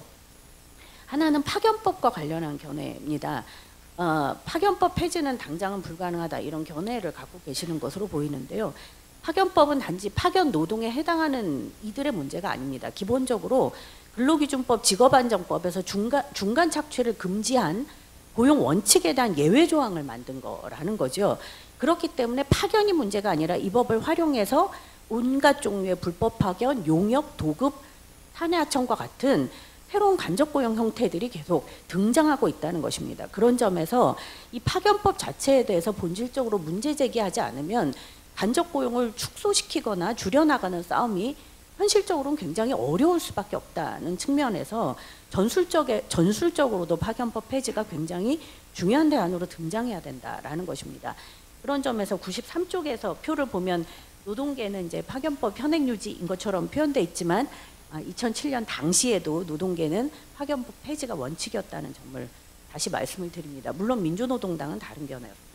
하나는 파견법과 관련한 견해입니다. 어, 파견법 폐지는 당장은 불가능하다 이런 견해를 갖고 계시는 것으로 보이는데요. 파견법은 단지 파견 노동에 해당하는 이들의 문제가 아닙니다. 기본적으로 근로기준법, 직업안정법에서 중간, 중간 착취를 금지한 고용 원칙에 대한 예외 조항을 만든 거라는 거죠. 그렇기 때문에 파견이 문제가 아니라 이 법을 활용해서 온갖 종류의 불법 파견, 용역, 도급, 사내 하청과 같은 새로운 간접 고용 형태들이 계속 등장하고 있다는 것입니다. 그런 점에서 이 파견법 자체에 대해서 본질적으로 문제 제기하지 않으면 간접 고용을 축소시키거나 줄여나가는 싸움이 현실적으로는 굉장히 어려울 수밖에 없다는 측면에서 전술적에, 전술적으로도 파견법 폐지가 굉장히 중요한 대안으로 등장해야 된다라는 것입니다. 그런 점에서 구십삼 쪽에서 표를 보면 노동계는 이제 파견법 현행 유지인 것처럼 표현돼 있지만 이천칠 년 당시에도 노동계는 파견법 폐지가 원칙이었다는 점을 다시 말씀을 드립니다. 물론 민주노동당은 다른 견해였습니다.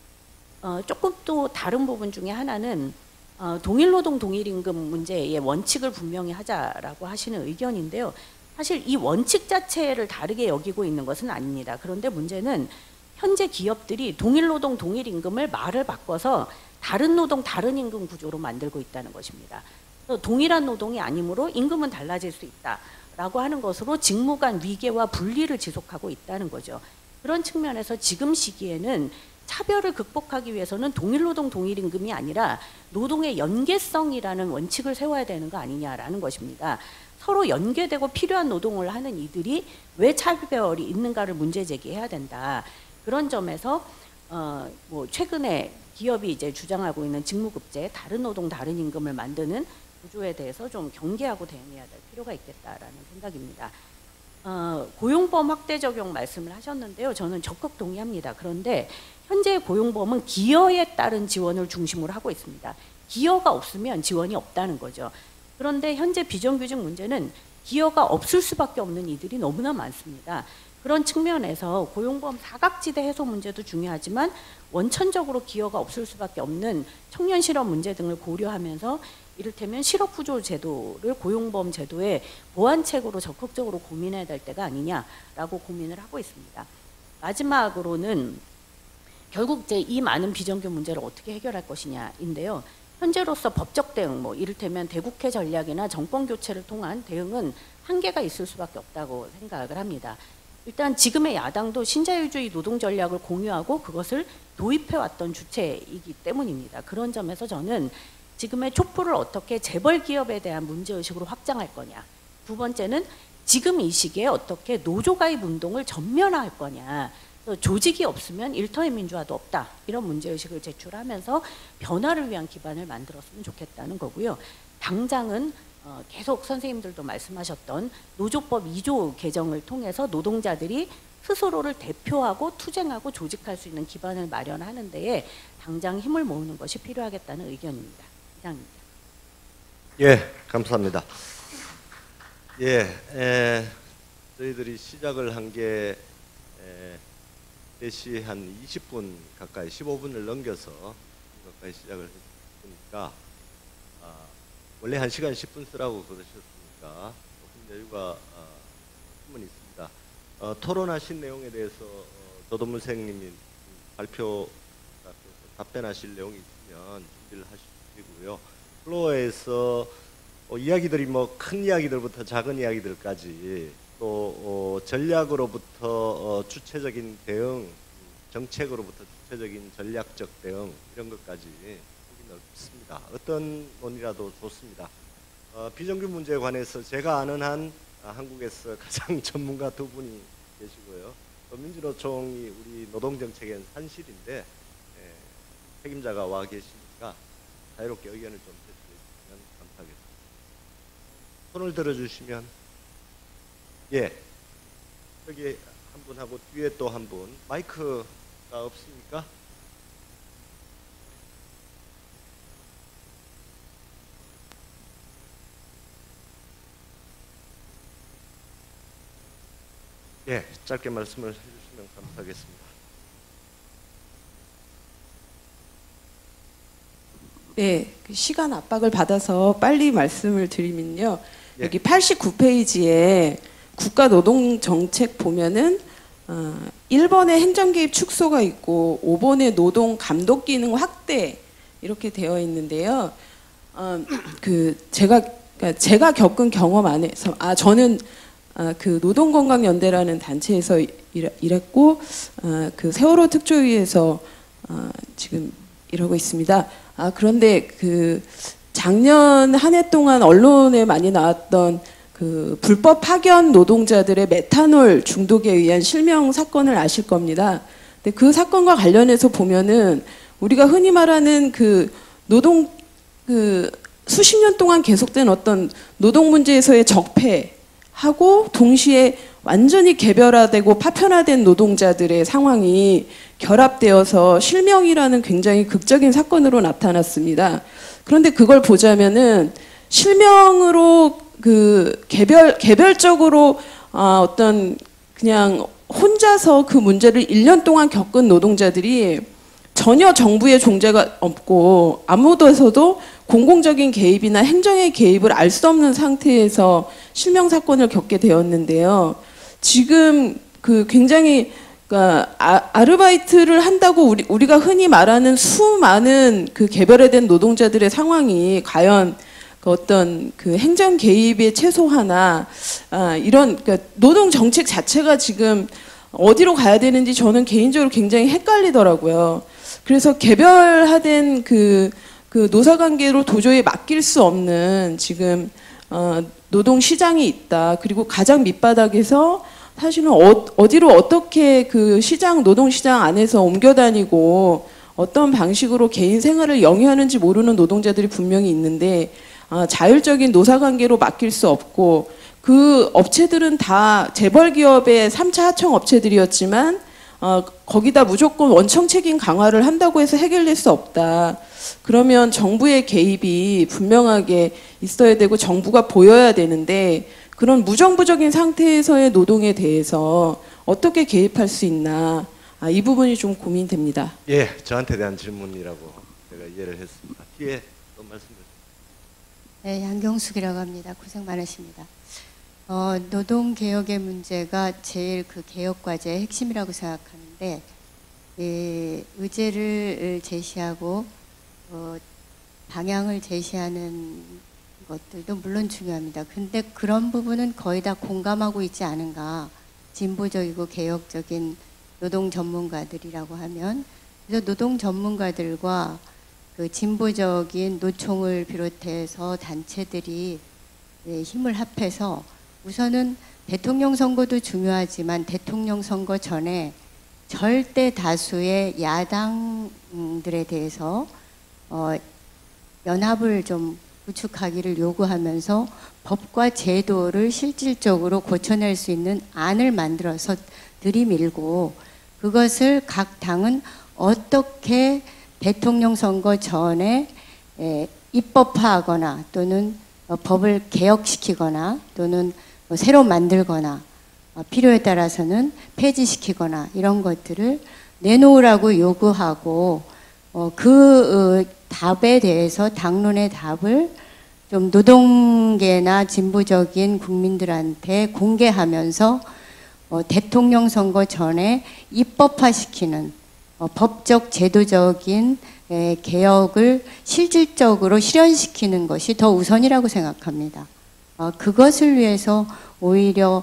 어, 조금 또 다른 부분 중에 하나는 어, 동일노동 동일임금 문제의 원칙을 분명히 하자라고 하시는 의견인데요. 사실 이 원칙 자체를 다르게 여기고 있는 것은 아닙니다. 그런데 문제는 현재 기업들이 동일노동 동일임금을 말을 바꿔서 다른 노동 다른 임금 구조로 만들고 있다는 것입니다. 동일한 노동이 아니므로 임금은 달라질 수 있다라고 하는 것으로 직무 간 위계와 분리를 지속하고 있다는 거죠. 그런 측면에서 지금 시기에는 차별을 극복하기 위해서는 동일노동 동일임금이 아니라 노동의 연계성이라는 원칙을 세워야 되는 거 아니냐라는 것입니다. 서로 연계되고 필요한 노동을 하는 이들이 왜 차별이 있는가를 문제 제기해야 된다. 그런 점에서 어, 뭐 최근에 기업이 이제 주장하고 있는 직무급제, 다른 노동 다른 임금을 만드는 구조에 대해서 좀 경계하고 대응해야 될 필요가 있겠다라는 생각입니다. 어, 고용보험 확대 적용 말씀을 하셨는데요. 저는 적극 동의합니다. 그런데 현재 고용보험은 기여에 따른 지원을 중심으로 하고 있습니다. 기여가 없으면 지원이 없다는 거죠. 그런데 현재 비정규직 문제는 기여가 없을 수밖에 없는 이들이 너무나 많습니다. 그런 측면에서 고용보험 사각지대 해소 문제도 중요하지만 원천적으로 기여가 없을 수밖에 없는 청년 실업 문제 등을 고려하면서 이를테면 실업부조 제도를 고용보험 제도의 보완책으로 적극적으로 고민해야 될 때가 아니냐라고 고민을 하고 있습니다. 마지막으로는 결국 이제 이 많은 비정규 문제를 어떻게 해결할 것이냐인데요. 현재로서 법적 대응, 뭐 이를테면 대국회 전략이나 정권 교체를 통한 대응은 한계가 있을 수밖에 없다고 생각을 합니다. 일단 지금의 야당도 신자유주의 노동 전략을 공유하고 그것을 도입해왔던 주체이기 때문입니다. 그런 점에서 저는 지금의 촛불을 어떻게 재벌 기업에 대한 문제의식으로 확장할 거냐. 두 번째는 지금 이 시기에 어떻게 노조 가입 운동을 전면화할 거냐. 조직이 없으면 일터의 민주화도 없다. 이런 문제의식을 제출하면서 변화를 위한 기반을 만들었으면 좋겠다는 거고요. 당장은 어, 계속 선생님들도 말씀하셨던 노조법 이 조 개정을 통해서 노동자들이 스스로를 대표하고 투쟁하고 조직할 수 있는 기반을 마련하는 데에 당장 힘을 모으는 것이 필요하겠다는 의견입니다. 이상입니다. 예, 감사합니다. 예, 에, 저희들이 시작을 한 게 네 시 한 이십 분 가까이 십오 분을 넘겨서 가까이 시작을 했으니까 아, 원래 한 시간 십 분 쓰라고 그러셨으니까 조금 여유가 아, 충분히 있습니다. 어, 토론하신 내용에 대해서 어, 조동문 선생님이 발표 답변하실 내용이 있으면 준비를 하시고요. 플로어에서 어, 이야기들이 뭐 큰 이야기들부터 작은 이야기들까지 또 어, 전략으로부터 어, 주체적인 대응, 정책으로부터 주체적인 전략적 대응 이런 것까지 보기 넓습니다. 어떤 논의라도 좋습니다. 어, 비정규 문제에 관해서 제가 아는 한 아, 한국에서 가장 전문가 두 분이 계시고요. 또 민주노총이 우리 노동정책엔 산실인데 예, 책임자가 와 계시니까 자유롭게 의견을 좀 해주시면 감사하겠습니다. 손을 들어주시면 예, 여기 한 분하고 뒤에 또 한 분. 마이크가 없습니까? 예, 짧게 말씀을 해주시면 감사하겠습니다. 네, 그 시간 압박을 받아서 빨리 말씀을 드리면요. 예. 여기 팔십구 페이지에 국가노동정책 보면은 어, 일 번에 행정개입 축소가 있고 오 번에 노동 감독 기능 확대 이렇게 되어 있는데요. 어, 그 제가 그러니까 제가 겪은 경험 안에서 아 저는 아, 그 노동건강연대라는 단체에서 일, 일했고 아, 그 세월호 특조위에서 아, 지금 일하고 있습니다. 아 그런데 그 작년 한 해 동안 언론에 많이 나왔던 그 불법 파견 노동자들의 메탄올 중독에 의한 실명 사건을 아실 겁니다. 근데 그 사건과 관련해서 보면은 우리가 흔히 말하는 그 노동 그 수십 년 동안 계속된 어떤 노동 문제에서의 적폐하고 동시에 완전히 개별화되고 파편화된 노동자들의 상황이 결합되어서 실명이라는 굉장히 극적인 사건으로 나타났습니다. 그런데 그걸 보자면은 실명으로 그 개별 개별적으로 아, 어떤 그냥 혼자서 그 문제를 일 년 동안 겪은 노동자들이 전혀 정부의 존재가 없고 아무도에서도 공공적인 개입이나 행정의 개입을 알 수 없는 상태에서 실명 사건을 겪게 되었는데요. 지금 그 굉장히 그러니까 아, 아르바이트를 한다고 우리, 우리가 흔히 말하는 수많은 그 개별화된 노동자들의 상황이 과연 그 어떤 그 행정 개입의 최소화나 아, 이런 그러니까 노동 정책 자체가 지금 어디로 가야 되는지 저는 개인적으로 굉장히 헷갈리더라고요. 그래서 개별화된 그, 그 노사 관계로 도저히 맡길 수 없는 지금 어, 노동 시장이 있다. 그리고 가장 밑바닥에서 사실은 어, 어디로 어떻게 그 시장 노동 시장 안에서 옮겨 다니고 어떤 방식으로 개인 생활을 영위하는지 모르는 노동자들이 분명히 있는데 아, 자율적인 노사 관계로 맡길 수 없고 그 업체들은 다 재벌 기업의 삼 차 하청 업체들이었지만 어, 거기다 무조건 원청 책임 강화를 한다고 해서 해결될 수 없다. 그러면 정부의 개입이 분명하게 있어야 되고 정부가 보여야 되는데 그런 무정부적인 상태에서의 노동에 대해서 어떻게 개입할 수 있나 아, 이 부분이 좀 고민됩니다. 예, 저한테 대한 질문이라고 제가 이해를 했습니다. 뒤에 또 말씀드릴게요. 네, 양경숙이라고 합니다. 고생 많으십니다. 어, 노동개혁의 문제가 제일 그 개혁과제의 핵심이라고 생각하는데, 예, 의제를 제시하고 어, 방향을 제시하는 것들도 물론 중요합니다. 근데 그런 부분은 거의 다 공감하고 있지 않은가. 진보적이고 개혁적인 노동 전문가들이라고 하면, 그래서 노동 전문가들과 그 진보적인 노총을 비롯해서 단체들이 힘을 합해서 우선은 대통령 선거도 중요하지만 대통령 선거 전에 절대 다수의 야당들에 대해서 어, 연합을 좀 구축하기를 요구하면서 법과 제도를 실질적으로 고쳐낼 수 있는 안을 만들어서 들이밀고, 그것을 각 당은 어떻게 대통령 선거 전에 에, 입법화하거나 또는 어, 법을 개혁시키거나 또는 뭐 새로 만들거나 어, 필요에 따라서는 폐지시키거나 이런 것들을 내놓으라고 요구하고, 어, 그 어, 답에 대해서 당론의 답을 좀 노동계나 진보적인 국민들한테 공개하면서 어, 대통령 선거 전에 입법화시키는 어, 법적 제도적인 에, 개혁을 실질적으로 실현시키는 것이 더 우선이라고 생각합니다. 어, 그것을 위해서 오히려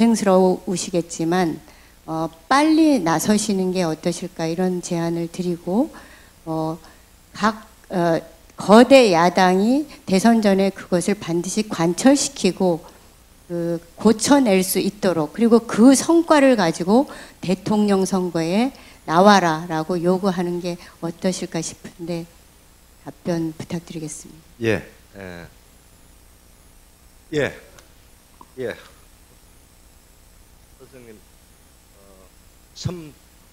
고생스러우시겠지만 어, 빨리 나서시는 게 어떠실까 이런 제안을 드리고, 어, 각 어, 거대 야당이 대선 전에 그것을 반드시 관철시키고 그 고쳐낼 수 있도록, 그리고 그 성과를 가지고 대통령 선거에 나와라라고 요구하는 게 어떠실까 싶은데 답변 부탁드리겠습니다. 예, 예, 예, 예. 선생님, 어, 첨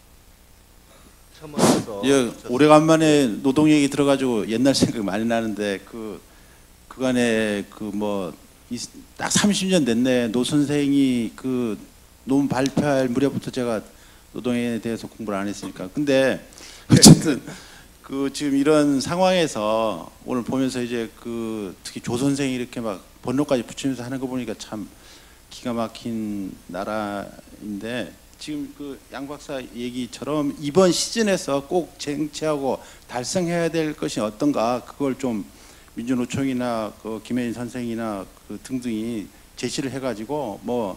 첨언해서 예, 오래간만에 노동 얘기 들어가지고 옛날 생각 많이 나는데 그 그간에 그 뭐 딱 삼십 년 됐네. 노 선생이 그 논문 발표할 무렵부터 제가 노동에 대해서 공부를 안 했으니까. 근데 어쨌든 그 지금 이런 상황에서 오늘 보면서 이제 그 특히 조 선생이 이렇게 막 번호까지 붙이면서 하는 거 보니까 참 기가 막힌 나라인데, 지금 그 양 박사 얘기처럼 이번 시즌에서 꼭 쟁취하고 달성해야 될 것이 어떤가, 그걸 좀 민주노총이나 그 김혜인 선생이나 그 등등이 제시를 해가지고 뭐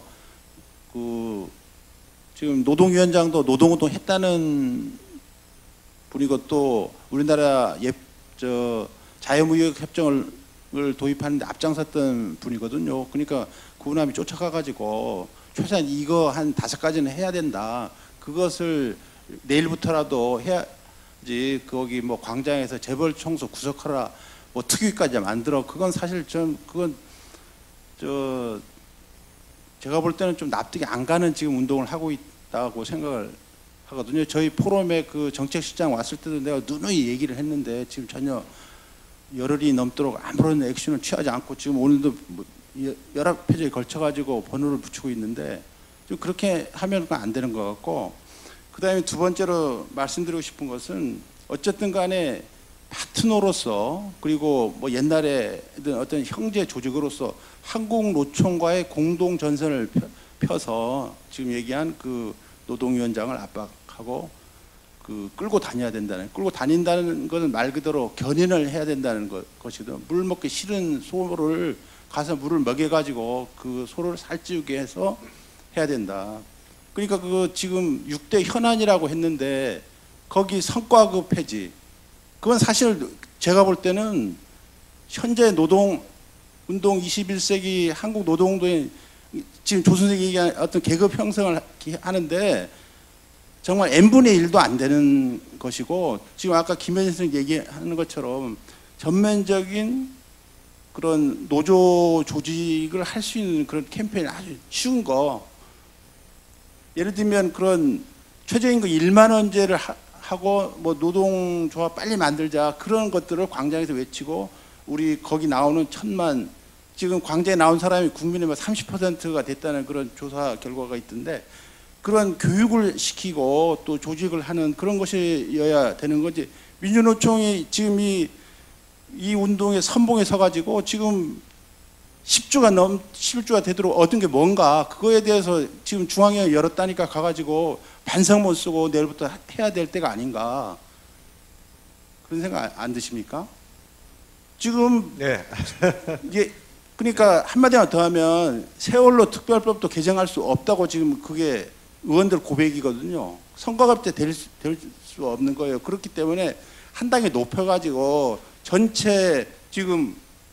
그 지금 노동위원장도 노동운동 했다는 분이고 또 우리나라 예, 저 자유무역 협정을 도입하는데 앞장섰던 분이거든요. 그러니까 그분함이 쫓아가가지고 최소한 이거 한 다섯 가지는 해야 된다. 그것을 내일부터라도 해야지. 거기 뭐 광장에서 재벌 총수 구속하라, 뭐 특위까지 만들어. 그건 사실 좀 그건 저 제가 볼 때는 좀 납득이 안 가는 지금 운동을 하고 있다고 생각을 하거든요. 저희 포럼에 그 정책실장 왔을 때도 내가 누누이 얘기를 했는데 지금 전혀 열흘이 넘도록 아무런 액션을 취하지 않고 지금 오늘도 뭐 여러 페이지에 걸쳐가지고 번호를 붙이고 있는데, 좀 그렇게 하면 안 되는 것 같고, 그 다음에 두 번째로 말씀드리고 싶은 것은 어쨌든 간에 파트너로서, 그리고 뭐 옛날에 어떤 형제 조직으로서 한국 노총과의 공동 전선을 펴서 지금 얘기한 그 노동위원장을 압박하고 그 끌고 다녀야 된다는, 끌고 다닌다는 것은 말 그대로 견인을 해야 된다는 것, 것이거든. 물 먹기 싫은 소를 가서 물을 먹여가지고 그 소를 살찌우게 해서 해야 된다. 그러니까 그 지금 육 대 현안이라고 했는데 거기 성과급 폐지, 그건 사실 제가 볼 때는 현재 노동 운동 이십일 세기 한국 노동운동의 지금 조 선생이 얘기한 어떤 계급 형성을 하는데 정말 n분의 일도 안 되는 것이고, 지금 아까 김현진 선생님 얘기하는 것처럼 전면적인 그런 노조 조직을 할 수 있는 그런 캠페인 아주 쉬운 거, 예를 들면 그런 최저임금 일만 원제를 하고 뭐 노동조합 빨리 만들자, 그런 것들을 광장에서 외치고 우리 거기 나오는 천만, 지금 광장에 나온 사람이 국민의 삼십 퍼센트가 됐다는 그런 조사 결과가 있던데, 그런 교육을 시키고 또 조직을 하는 그런 것이어야 되는 거지. 민주노총이 지금 이, 이 운동의 선봉에 서가지고 지금 십 주가 넘, 십일 주가 되도록 얻은 게 뭔가, 그거에 대해서 지금 중앙에 열었다니까 가가지고 반성 못 쓰고 내일부터 해야 될 때가 아닌가. 그런 생각 안 드십니까? 지금 네. 이게 그러니까 한마디만 더 하면 세월호 특별법도 개정할 수 없다고 지금 그게 의원들 고백이거든요. 선거가 때 될 수 될 수 없는 거예요. 그렇기 때문에 한 단계 높여가지고 전체 지금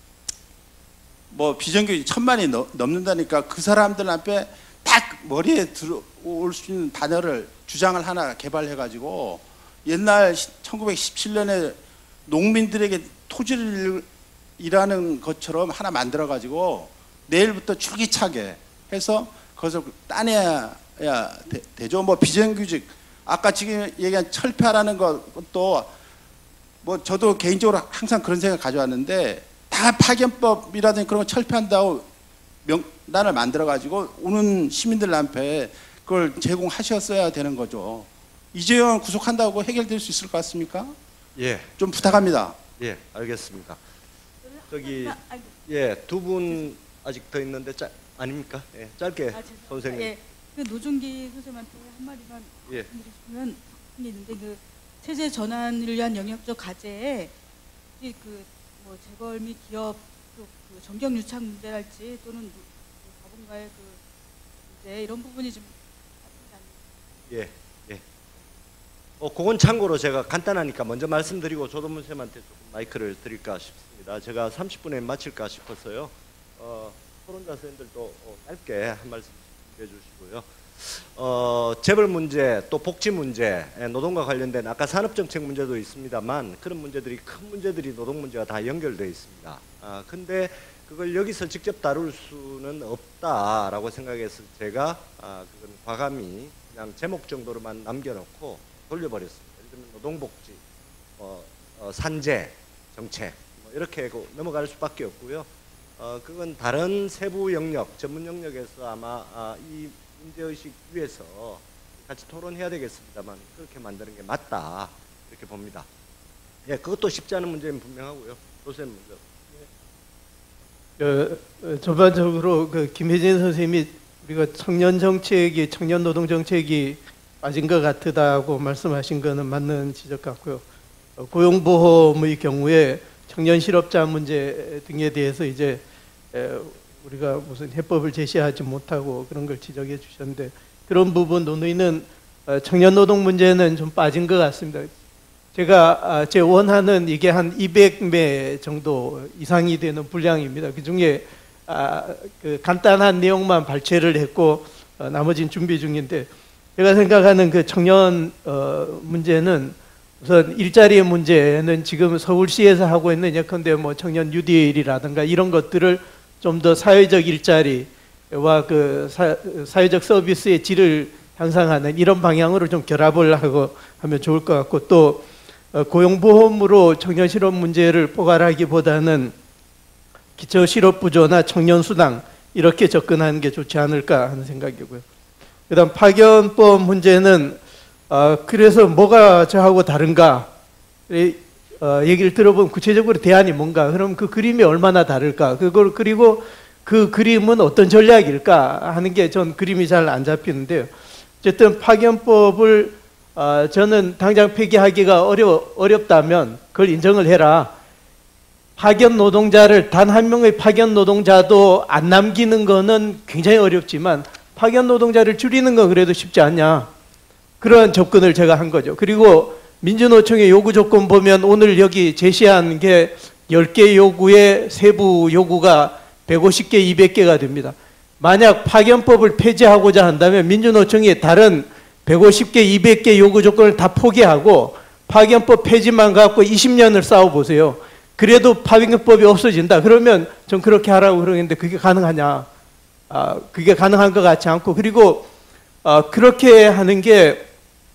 뭐 비정규직 천만이 넘는다니까 그 사람들 앞에 딱 머리에 들어올 수 있는 단어를 주장을 하나 개발해가지고 옛날 천구백십칠 년에 농민들에게 토지를 일하는 것처럼 하나 만들어가지고 내일부터 줄기차게 해서 그것을 따내야 되, 되죠. 뭐 비정규직 아까 지금 얘기한 철폐하라는 것도 뭐 저도 개인적으로 항상 그런 생각 가져왔는데 다 파견법이라든지 그런 거 철폐한다고 명단을 만들어가지고 오는 시민들 앞에 그걸 제공하셨어야 되는 거죠. 이재용 구속한다고 해결될 수 있을 것 같습니까? 예. 좀 부탁합니다. 예, 알겠습니다. 저기 예, 두 분 아직 더 있는데 짜, 아닙니까? 예, 짧게 아, 선생님. 예, 그 노종기 선생님한테 한 마디만 예. 말씀드리시면 있는데 그 체제 전환을 위한 영역적 과제에 그뭐 재벌 및 기업 또 그 정경 유착 문제랄지 또는 그 자본가의 그 문제 이런 부분이 좀 예, 예. 어, 그건 참고로 제가 간단하니까 먼저 말씀드리고 조동문 쌤한테 조금 마이크를 드릴까 싶습니다. 제가 삼십 분에 마칠까 싶어서요. 어, 토론자 선생님들도 어, 짧게 한 말씀 해주시고요. 어, 재벌 문제, 또 복지 문제, 노동과 관련된 아까 산업정책 문제도 있습니다만 그런 문제들이 큰 문제들이 노동 문제가 다 연결되어 있습니다. 아, 근데 그걸 여기서 직접 다룰 수는 없다라고 생각해서 제가 아, 그건 과감히 그냥 제목 정도로만 남겨놓고 돌려버렸습니다. 예를 들면 노동복지, 어, 어, 산재 정책 뭐 이렇게 넘어갈 수밖에 없고요. 어, 그건 다른 세부 영역, 전문 영역에서 아마 아, 이 문제의식 위에서 같이 토론해야 되겠습니다만 그렇게 만드는 게 맞다 이렇게 봅니다. 예, 그것도 쉽지 않은 문제는 분명하고요. 도생 문제. 어, 어, 전반적으로 그 김혜진 선생님이 우리가 청년 정책이 청년 노동 정책이 빠진 것 같다고 말씀하신 거는 맞는 지적 같고요. 어, 고용보험의 경우에 청년 실업자 문제 등에 대해서 이제 에, 우리가 무슨 해법을 제시하지 못하고 그런 걸 지적해 주셨는데 그런 부분 논의는 어, 청년 노동 문제는 좀 빠진 것 같습니다. 제가 아, 제 원하는 이게 한 이백 매 정도 이상이 되는 분량입니다. 그 중에 아, 그 간단한 내용만 발췌를 했고 어, 나머지는 준비 중인데 제가 생각하는 그 청년 어, 문제는 우선 일자리의 문제는 지금 서울시에서 하고 있는 예컨대 뭐 청년 뉴딜이라든가 이런 것들을 좀 더 사회적 일자리와 그 사, 사회적 서비스의 질을 향상하는 이런 방향으로 좀 결합을 하고 하면 좋을 것 같고 또 고용보험으로 청년 실업 문제를 포괄하기보다는 기초 실업 부조나 청년 수당 이렇게 접근하는 게 좋지 않을까 하는 생각이고요. 그다음 파견법 문제는 어, 그래서 뭐가 저하고 다른가 어, 얘기를 들어보면 구체적으로 대안이 뭔가 그럼 그 그림이 얼마나 다를까 그걸 그리고 그 그림은 어떤 전략일까 하는 게 전 그림이 잘 안 잡히는데요. 어쨌든 파견법을 어, 저는 당장 폐기하기가 어려, 어렵다면 그걸 인정을 해라. 파견 노동자를 단 한 명의 파견 노동자도 안 남기는 거는 굉장히 어렵지만 파견 노동자를 줄이는 건 그래도 쉽지 않냐. 그런 접근을 제가 한 거죠. 그리고 민주노총의 요구 조건 보면 오늘 여기 제시한 게 열 개 요구에 세부 요구가 백오십 개, 이백 개가 됩니다. 만약 파견법을 폐지하고자 한다면 민주노총이 다른 백오십 개, 이백 개 요구 조건을 다 포기하고 파견법 폐지만 갖고 이십 년을 싸워보세요. 그래도 파견법이 없어진다. 그러면 전 그렇게 하라고 그러는데 그게 가능하냐. 아, 그게 가능한 것 같지 않고 그리고 아, 그렇게 하는 게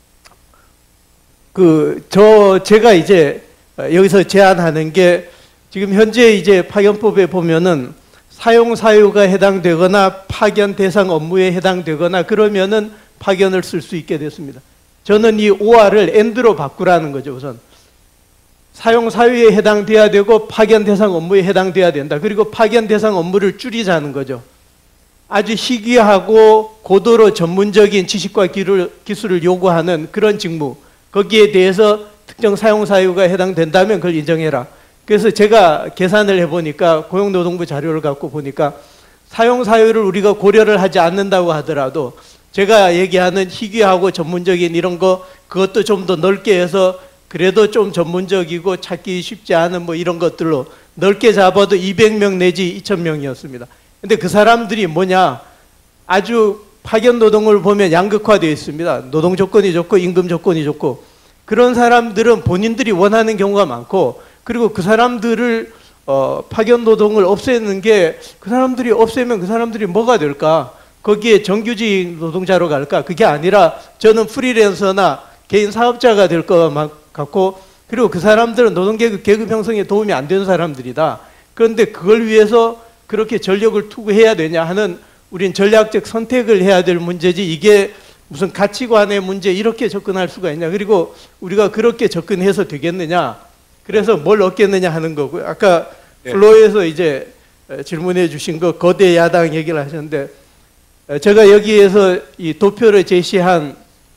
그, 저, 제가 이제 여기서 제안하는 게 지금 현재 이제 파견법에 보면은 사용 사유가 해당되거나 파견 대상 업무에 해당되거나 그러면은 파견을 쓸 수 있게 됐습니다. 저는 이 오알을 엔드로 바꾸라는 거죠. 우선 사용 사유에 해당돼야 되고 파견 대상 업무에 해당돼야 된다. 그리고 파견 대상 업무를 줄이자는 거죠. 아주 희귀하고 고도로 전문적인 지식과 기술을 요구하는 그런 직무, 거기에 대해서 특정 사용 사유가 해당된다면 그걸 인정해라. 그래서 제가 계산을 해보니까 고용노동부 자료를 갖고 보니까 사용 사유를 우리가 고려를 하지 않는다고 하더라도 제가 얘기하는 희귀하고 전문적인 이런 거 그것도 좀 더 넓게 해서 그래도 좀 전문적이고 찾기 쉽지 않은 뭐 이런 것들로 넓게 잡아도 이백 명 내지 이천 명이었습니다. 근데 그 사람들이 뭐냐, 아주 파견 노동을 보면 양극화되어 있습니다. 노동 조건이 좋고 임금 조건이 좋고, 그런 사람들은 본인들이 원하는 경우가 많고, 그리고 그 사람들을 어, 파견 노동을 없애는 게, 그 사람들이 없애면 그 사람들이 뭐가 될까? 거기에 정규직 노동자로 갈까? 그게 아니라 저는 프리랜서나 개인 사업자가 될 것 같고, 그리고 그 사람들은 노동계급 계급 형성에 도움이 안 되는 사람들이다. 그런데 그걸 위해서 그렇게 전력을 투구해야 되냐 하는, 우린 전략적 선택을 해야 될 문제지 이게 무슨 가치관의 문제 이렇게 접근할 수가 있냐. 그리고 우리가 그렇게 접근해서 되겠느냐. 그래서 뭘 얻겠느냐 하는 거고요. 아까 네. 플로에서 이제 질문해 주신 거 거대 야당 얘기를 하셨는데, 제가 여기에서 이 도표를 제시한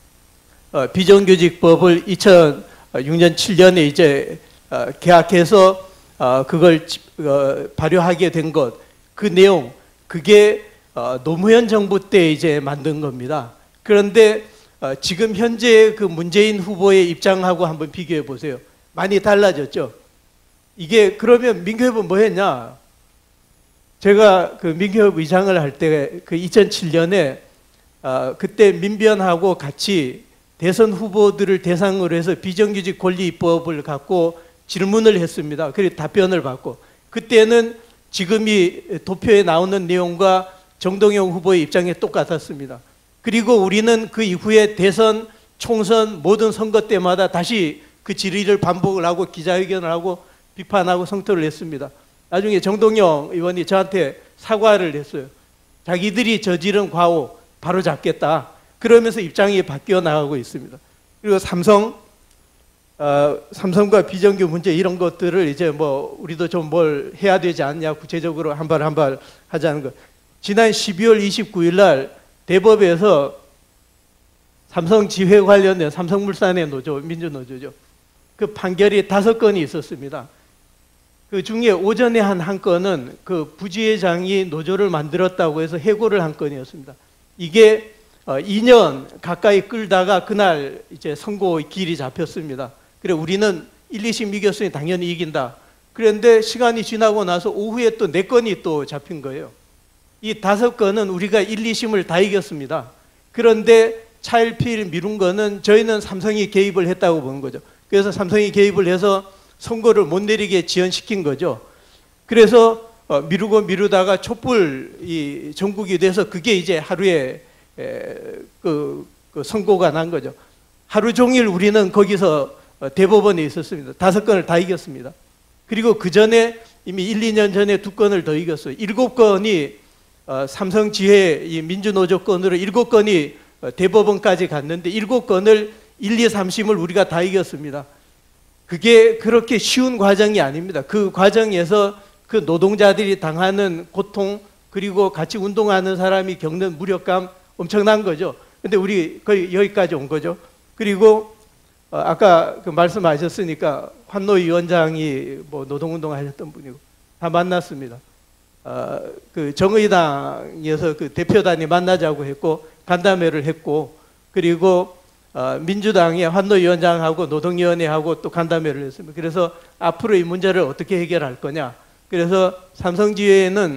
비정규직법을 이천육 년 칠 년에 이제 개학해서 그걸 발효하게 된 것, 그 내용, 그게 노무현 정부 때 이제 만든 겁니다. 그런데 지금 현재 그 문재인 후보의 입장하고 한번 비교해 보세요. 많이 달라졌죠. 이게 그러면 민교협은 뭐 했냐? 제가 그 민교협 의장을 할 때 그 이천칠 년에 그때 민변하고 같이 대선 후보들을 대상으로 해서 비정규직 권리 입법을 갖고 질문을 했습니다. 그리고 답변을 받고, 그때는 지금 이 도표에 나오는 내용과 정동영 후보의 입장이 똑같았습니다. 그리고 우리는 그 이후에 대선, 총선, 모든 선거 때마다 다시 그 질의를 반복을 하고 기자회견을 하고 비판하고 성토를 했습니다. 나중에 정동영 의원이 저한테 사과를 했어요. 자기들이 저지른 과오 바로 잡겠다. 그러면서 입장이 바뀌어 나가고 있습니다. 그리고 삼성, 어, 삼성과 비정규 문제 이런 것들을 이제 뭐 우리도 좀 뭘 해야 되지 않냐, 구체적으로 한 발 한 발 하자는 것. 지난 십이월 이십구일 날 대법에서 삼성 지회 관련된 삼성물산의 노조, 민주노조죠. 그 판결이 다섯 건이 있었습니다. 그 중에 오전에 한 한 건은 그 부지회장이 노조를 만들었다고 해서 해고를 한 건이었습니다. 이게 이 년 가까이 끌다가 그날 이제 선고의 길이 잡혔습니다. 그래 우리는 일, 이심 이겼으니 당연히 이긴다. 그런데 시간이 지나고 나서 오후에 또 네 건이 또 잡힌 거예요. 이 다섯 건은 우리가 일, 이심을 다 이겼습니다. 그런데 차일피일 미룬 거는 저희는 삼성이 개입을 했다고 보는 거죠. 그래서 삼성이 개입을 해서 선고를 못 내리게 지연시킨 거죠. 그래서 미루고 미루다가 촛불 이 전국이 돼서 그게 이제 하루에 에, 그, 그 선고가 난 거죠. 하루 종일 우리는 거기서 대법원에 있었습니다. 다섯 건을 다 이겼습니다. 그리고 그 전에 이미 일, 이 년 전에 두 건을 더 이겼어요. 일곱 건이 어, 삼성 지회 이 민주노조 건으로 일곱 건이 대법원까지 갔는데 일곱 건을 일, 이, 삼심을 우리가 다 이겼습니다. 그게 그렇게 쉬운 과정이 아닙니다. 그 과정에서 그 노동자들이 당하는 고통, 그리고 같이 운동하는 사람이 겪는 무력감 엄청난 거죠. 근데 우리 거의 여기까지 온 거죠. 그리고 어, 아까 그 말씀하셨으니까 환노 위원장이 뭐 노동운동 하셨던 분이고 다 만났습니다. 어, 그 정의당에서 그 대표단이 만나자고 했고 간담회를 했고, 그리고 어, 민주당의 환노 위원장하고 노동위원회하고 또 간담회를 했습니다. 그래서 앞으로 이 문제를 어떻게 해결할 거냐. 그래서 삼성지회는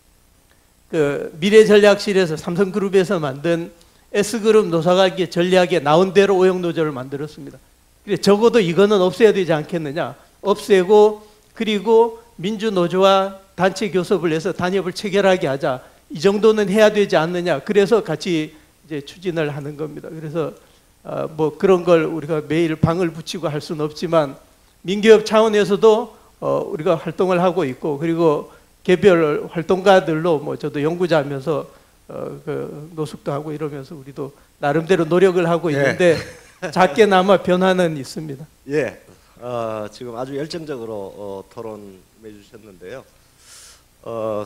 그 미래전략실에서 삼성그룹에서 만든 S그룹 노사관계 전략에 나온 대로 오형노조를 만들었습니다. 그래 적어도 이거는 없애야 되지 않겠느냐. 없애고 그리고 민주노조와 단체 교섭을 해서 단협을 체결하게 하자. 이 정도는 해야 되지 않느냐. 그래서 같이 이제 추진을 하는 겁니다. 그래서 어 뭐 그런 걸 우리가 매일 방을 붙이고 할 수는 없지만 민기업 차원에서도 어 우리가 활동을 하고 있고, 그리고 개별 활동가들로 뭐 저도 연구자면서 어, 그 노숙도 하고 이러면서 우리도 나름대로 노력을 하고 있는데 작게나마 변화는 있습니다. 예, 어, 지금 아주 열정적으로 어, 토론해 주셨는데요. 어,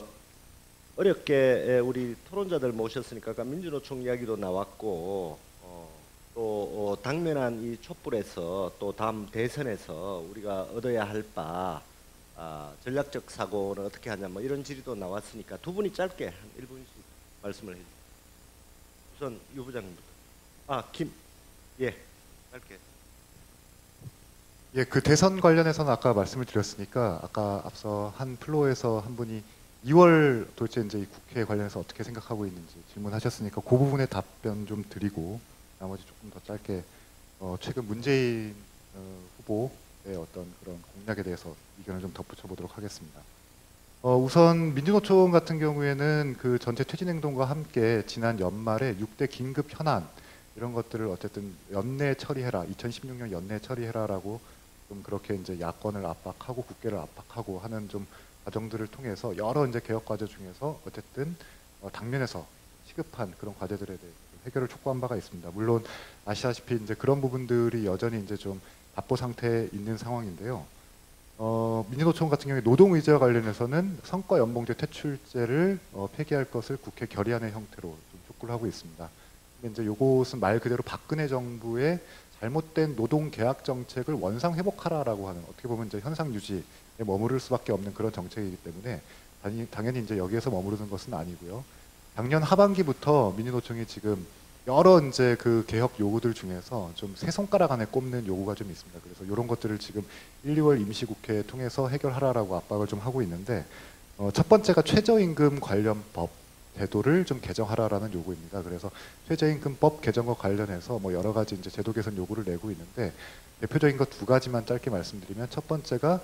어렵게 우리 토론자들 모셨으니까 아까 민주노총 이야기도 나왔고 어, 또 어, 당면한 이 촛불에서 또 다음 대선에서 우리가 얻어야 할 바 아, 전략적 사고는 어떻게 하냐 뭐 이런 질의도 나왔으니까 두 분이 짧게 한 일 분씩 말씀을 해주세요. 우선 유 부장님부터. 아, 김, 예, 짧게. 예, 그 대선 관련해서는 아까 말씀을 드렸으니까 아까 앞서 한 플로어에서 한 분이 이월 도대체 이제 이 국회 관련해서 어떻게 생각하고 있는지 질문하셨으니까 그 부분에 답변 좀 드리고 나머지 조금 더 짧게 어, 최근 문재인 어, 후보의 어떤 그런 공약에 대해서 의견을 좀 덧붙여 보도록 하겠습니다. 어, 우선 민주노총 같은 경우에는 그 전체 퇴진행동과 함께 지난 연말에 육 대 긴급 현안 이런 것들을 어쨌든 연내 처리해라, 이천십육 년 연내 처리해라라고 좀 그렇게 이제 야권을 압박하고 국회를 압박하고 하는 좀 과정들을 통해서 여러 이제 개혁 과제 중에서 어쨌든 어, 당면에서 시급한 그런 과제들에 대해 해결을 촉구한 바가 있습니다. 물론 아시다시피 이제 그런 부분들이 여전히 이제 좀 답보 상태에 있는 상황인데요. 어, 민주노총 같은 경우에 노동의제와 관련해서는 성과연봉제 퇴출제를 어, 폐기할 것을 국회 결의안의 형태로 좀 촉구를 하고 있습니다. 근데 이제 요것은 말 그대로 박근혜 정부의 잘못된 노동 계약 정책을 원상 회복하라라고 하는 어떻게 보면 이제 현상 유지에 머무를 수밖에 없는 그런 정책이기 때문에 당연히, 당연히 이제 여기에서 머무르는 것은 아니고요. 작년 하반기부터 민주노총이 지금 여러 이제 그 개혁 요구들 중에서 좀 세 손가락 안에 꼽는 요구가 좀 있습니다. 그래서 이런 것들을 지금 일, 이월 임시국회 통해서 해결하라라고 압박을 좀 하고 있는데 어, 첫 번째가 최저임금 관련 법 제도를 좀 개정하라라는 요구입니다. 그래서 최저임금법 개정과 관련해서 뭐 여러 가지 이제 제도 개선 요구를 내고 있는데 대표적인 것 두 가지만 짧게 말씀드리면 첫 번째가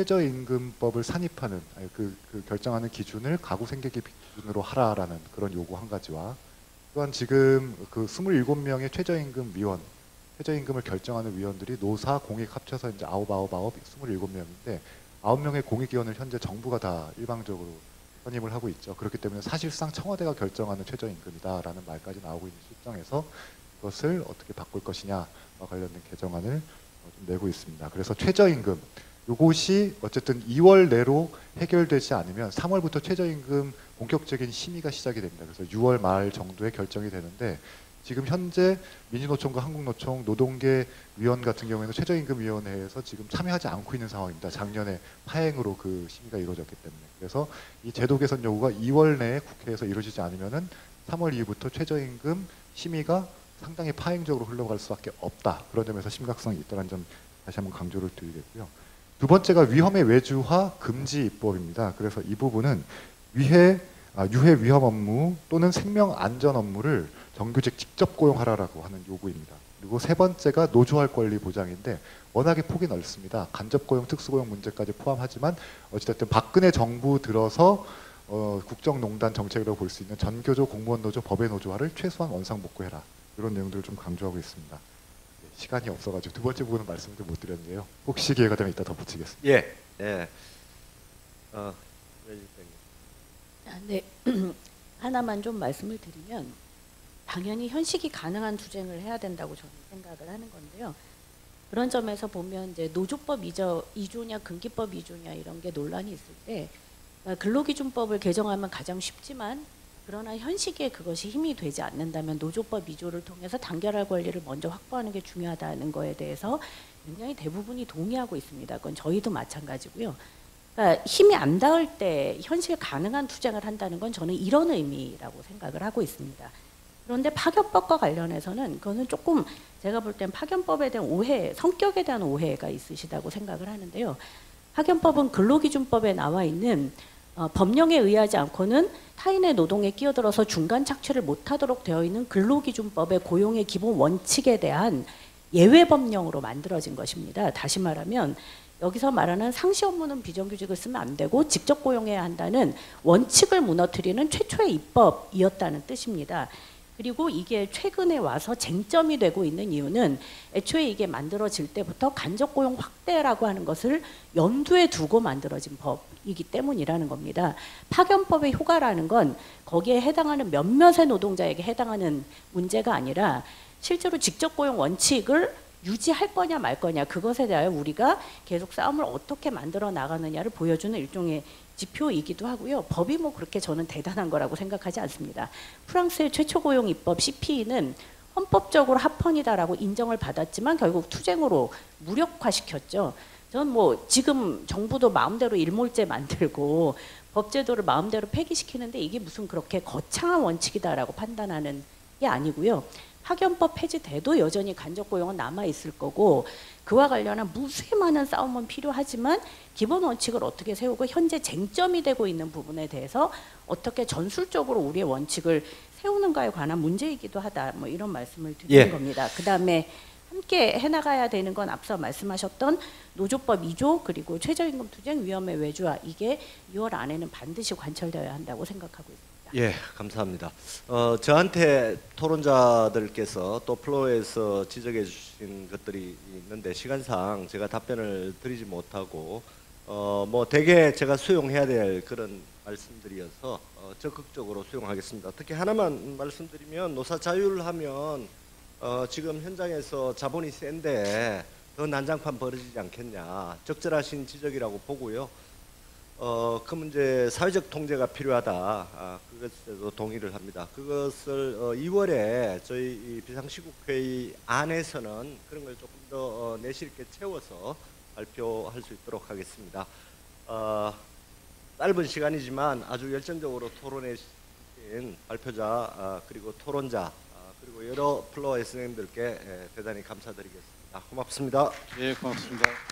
최저임금법을 산입하는 아니, 그, 그 결정하는 기준을 가구 생계비 기준으로 하라라는 그런 요구 한 가지와 또한 지금 그 이십칠 명의 최저임금 위원, 최저임금을 결정하는 위원들이 노사 공익 합쳐서 이제 아홉 아홉 아홉 이십칠 명인데 아홉 명의 공익위원을 현재 정부가 다 일방적으로 선임을 하고 있죠. 그렇기 때문에 사실상 청와대가 결정하는 최저임금이다라는 말까지 나오고 있는 실정에서 그것을 어떻게 바꿀 것이냐와 관련된 개정안을 좀 내고 있습니다. 그래서 최저임금 이것이 어쨌든 이월 내로 해결되지 않으면 삼월부터 최저임금 본격적인 심의가 시작이 됩니다. 그래서 유월 말 정도에 결정이 되는데 지금 현재 민주노총과 한국노총, 노동계 위원 같은 경우에는 최저임금위원회에서 지금 참여하지 않고 있는 상황입니다. 작년에 파행으로 그 심의가 이루어졌기 때문에. 그래서 이 제도 개선 요구가 이월 내에 국회에서 이루어지지 않으면은 삼월 이후부터 최저임금 심의가 상당히 파행적으로 흘러갈 수밖에 없다. 그런 점에서 심각성이 있다는 점 다시 한번 강조를 드리겠고요. 두 번째가 위험의 외주화 금지 입법입니다. 그래서 이 부분은 위해, 아, 유해 위험 업무 또는 생명 안전 업무를 정규직 직접 고용하라라고 하는 요구입니다. 그리고 세 번째가 노조할 권리 보장인데 워낙에 폭이 넓습니다. 간접 고용, 특수 고용 문제까지 포함하지만 어찌됐든 박근혜 정부 들어서 어, 국정농단 정책으로 볼 수 있는 전교조, 공무원 노조, 법의 노조화를 최소한 원상복구해라. 이런 내용들을 좀 강조하고 있습니다. 시간이 없어가지고 두 번째 부분은 말씀을 좀 못 드렸는데요. 혹시 기회가 되면 이따 덧붙이겠습니다. 예, 예. 어, 아, 네. 하나만 좀 말씀을 드리면 당연히 현식이 가능한 투쟁을 해야 된다고 저는 생각을 하는 건데요. 그런 점에서 보면 이제 노조법 이조냐 금기법 이조냐 이런 게 논란이 있을 때 근로기준법을 개정하면 가장 쉽지만 그러나 현 시기에 그것이 힘이 되지 않는다면 노조법 이조를 통해서 단결할 권리를 먼저 확보하는 게 중요하다는 거에 대해서 굉장히 대부분이 동의하고 있습니다. 그건 저희도 마찬가지고요. 그러니까 힘이 안 닿을 때 현실 가능한 투쟁을 한다는 건 저는 이런 의미라고 생각을 하고 있습니다. 그런데 파견법과 관련해서는 그거는 조금 제가 볼 땐 파견법에 대한 오해, 성격에 대한 오해가 있으시다고 생각을 하는데요. 파견법은 근로기준법에 나와 있는 어, 법령에 의하지 않고는 타인의 노동에 끼어들어서 중간 착취를 못하도록 되어 있는 근로기준법의 고용의 기본 원칙에 대한 예외 법령으로 만들어진 것입니다. 다시 말하면 여기서 말하는 상시 업무는 비정규직을 쓰면 안 되고 직접 고용해야 한다는 원칙을 무너뜨리는 최초의 입법이었다는 뜻입니다. 그리고 이게 최근에 와서 쟁점이 되고 있는 이유는 애초에 이게 만들어질 때부터 간접 고용 확대라고 하는 것을 염두에 두고 만들어진 법이기 때문이라는 겁니다. 파견법의 효과라는 건 거기에 해당하는 몇몇의 노동자에게 해당하는 문제가 아니라 실제로 직접 고용 원칙을 유지할 거냐 말 거냐, 그것에 대하여 우리가 계속 싸움을 어떻게 만들어 나가느냐를 보여주는 일종의 지표이기도 하고요. 법이 뭐 그렇게 저는 대단한 거라고 생각하지 않습니다. 프랑스의 최초 고용 입법 씨피이는 헌법적으로 합헌이다라고 인정을 받았지만 결국 투쟁으로 무력화시켰죠. 저는 뭐 지금 정부도 마음대로 일몰제 만들고 법제도를 마음대로 폐기시키는데 이게 무슨 그렇게 거창한 원칙이다라고 판단하는 게 아니고요. 파견법 폐지돼도 여전히 간접 고용은 남아 있을 거고, 그와 관련한 무수히 많은 싸움은 필요하지만 기본 원칙을 어떻게 세우고 현재 쟁점이 되고 있는 부분에 대해서 어떻게 전술적으로 우리의 원칙을 세우는가에 관한 문제이기도 하다, 뭐 이런 말씀을 드리는 예. 겁니다. 그 다음에 함께 해나가야 되는 건 앞서 말씀하셨던 노조법 이 조 그리고 최저임금 투쟁 위험의 외주화, 이게 이월 안에는 반드시 관철되어야 한다고 생각하고 있습니다. 예, 감사합니다. 어, 저한테 토론자들께서 또 플로어에서 지적해 주신 것들이 있는데 시간상 제가 답변을 드리지 못하고 어, 뭐 대개 제가 수용해야 될 그런 말씀들이어서 어, 적극적으로 수용하겠습니다. 특히 하나만 말씀드리면 노사 자율하면 어, 지금 현장에서 자본이 센데 더 난장판 벌어지지 않겠냐, 적절하신 지적이라고 보고요. 어, 그 문제 사회적 통제가 필요하다. 아, 그것에도 동의를 합니다. 그것을 어, 이월에 저희 이 비상시국회의 안에서는 그런 걸 조금 더 어, 내실 있게 채워서 발표할 수 있도록 하겠습니다. 어, 짧은 시간이지만 아주 열정적으로 토론해 주신 발표자 아, 그리고 토론자 아, 그리고 여러 플로어 선생님들께 예, 대단히 감사드리겠습니다. 고맙습니다. 예, 고맙습니다.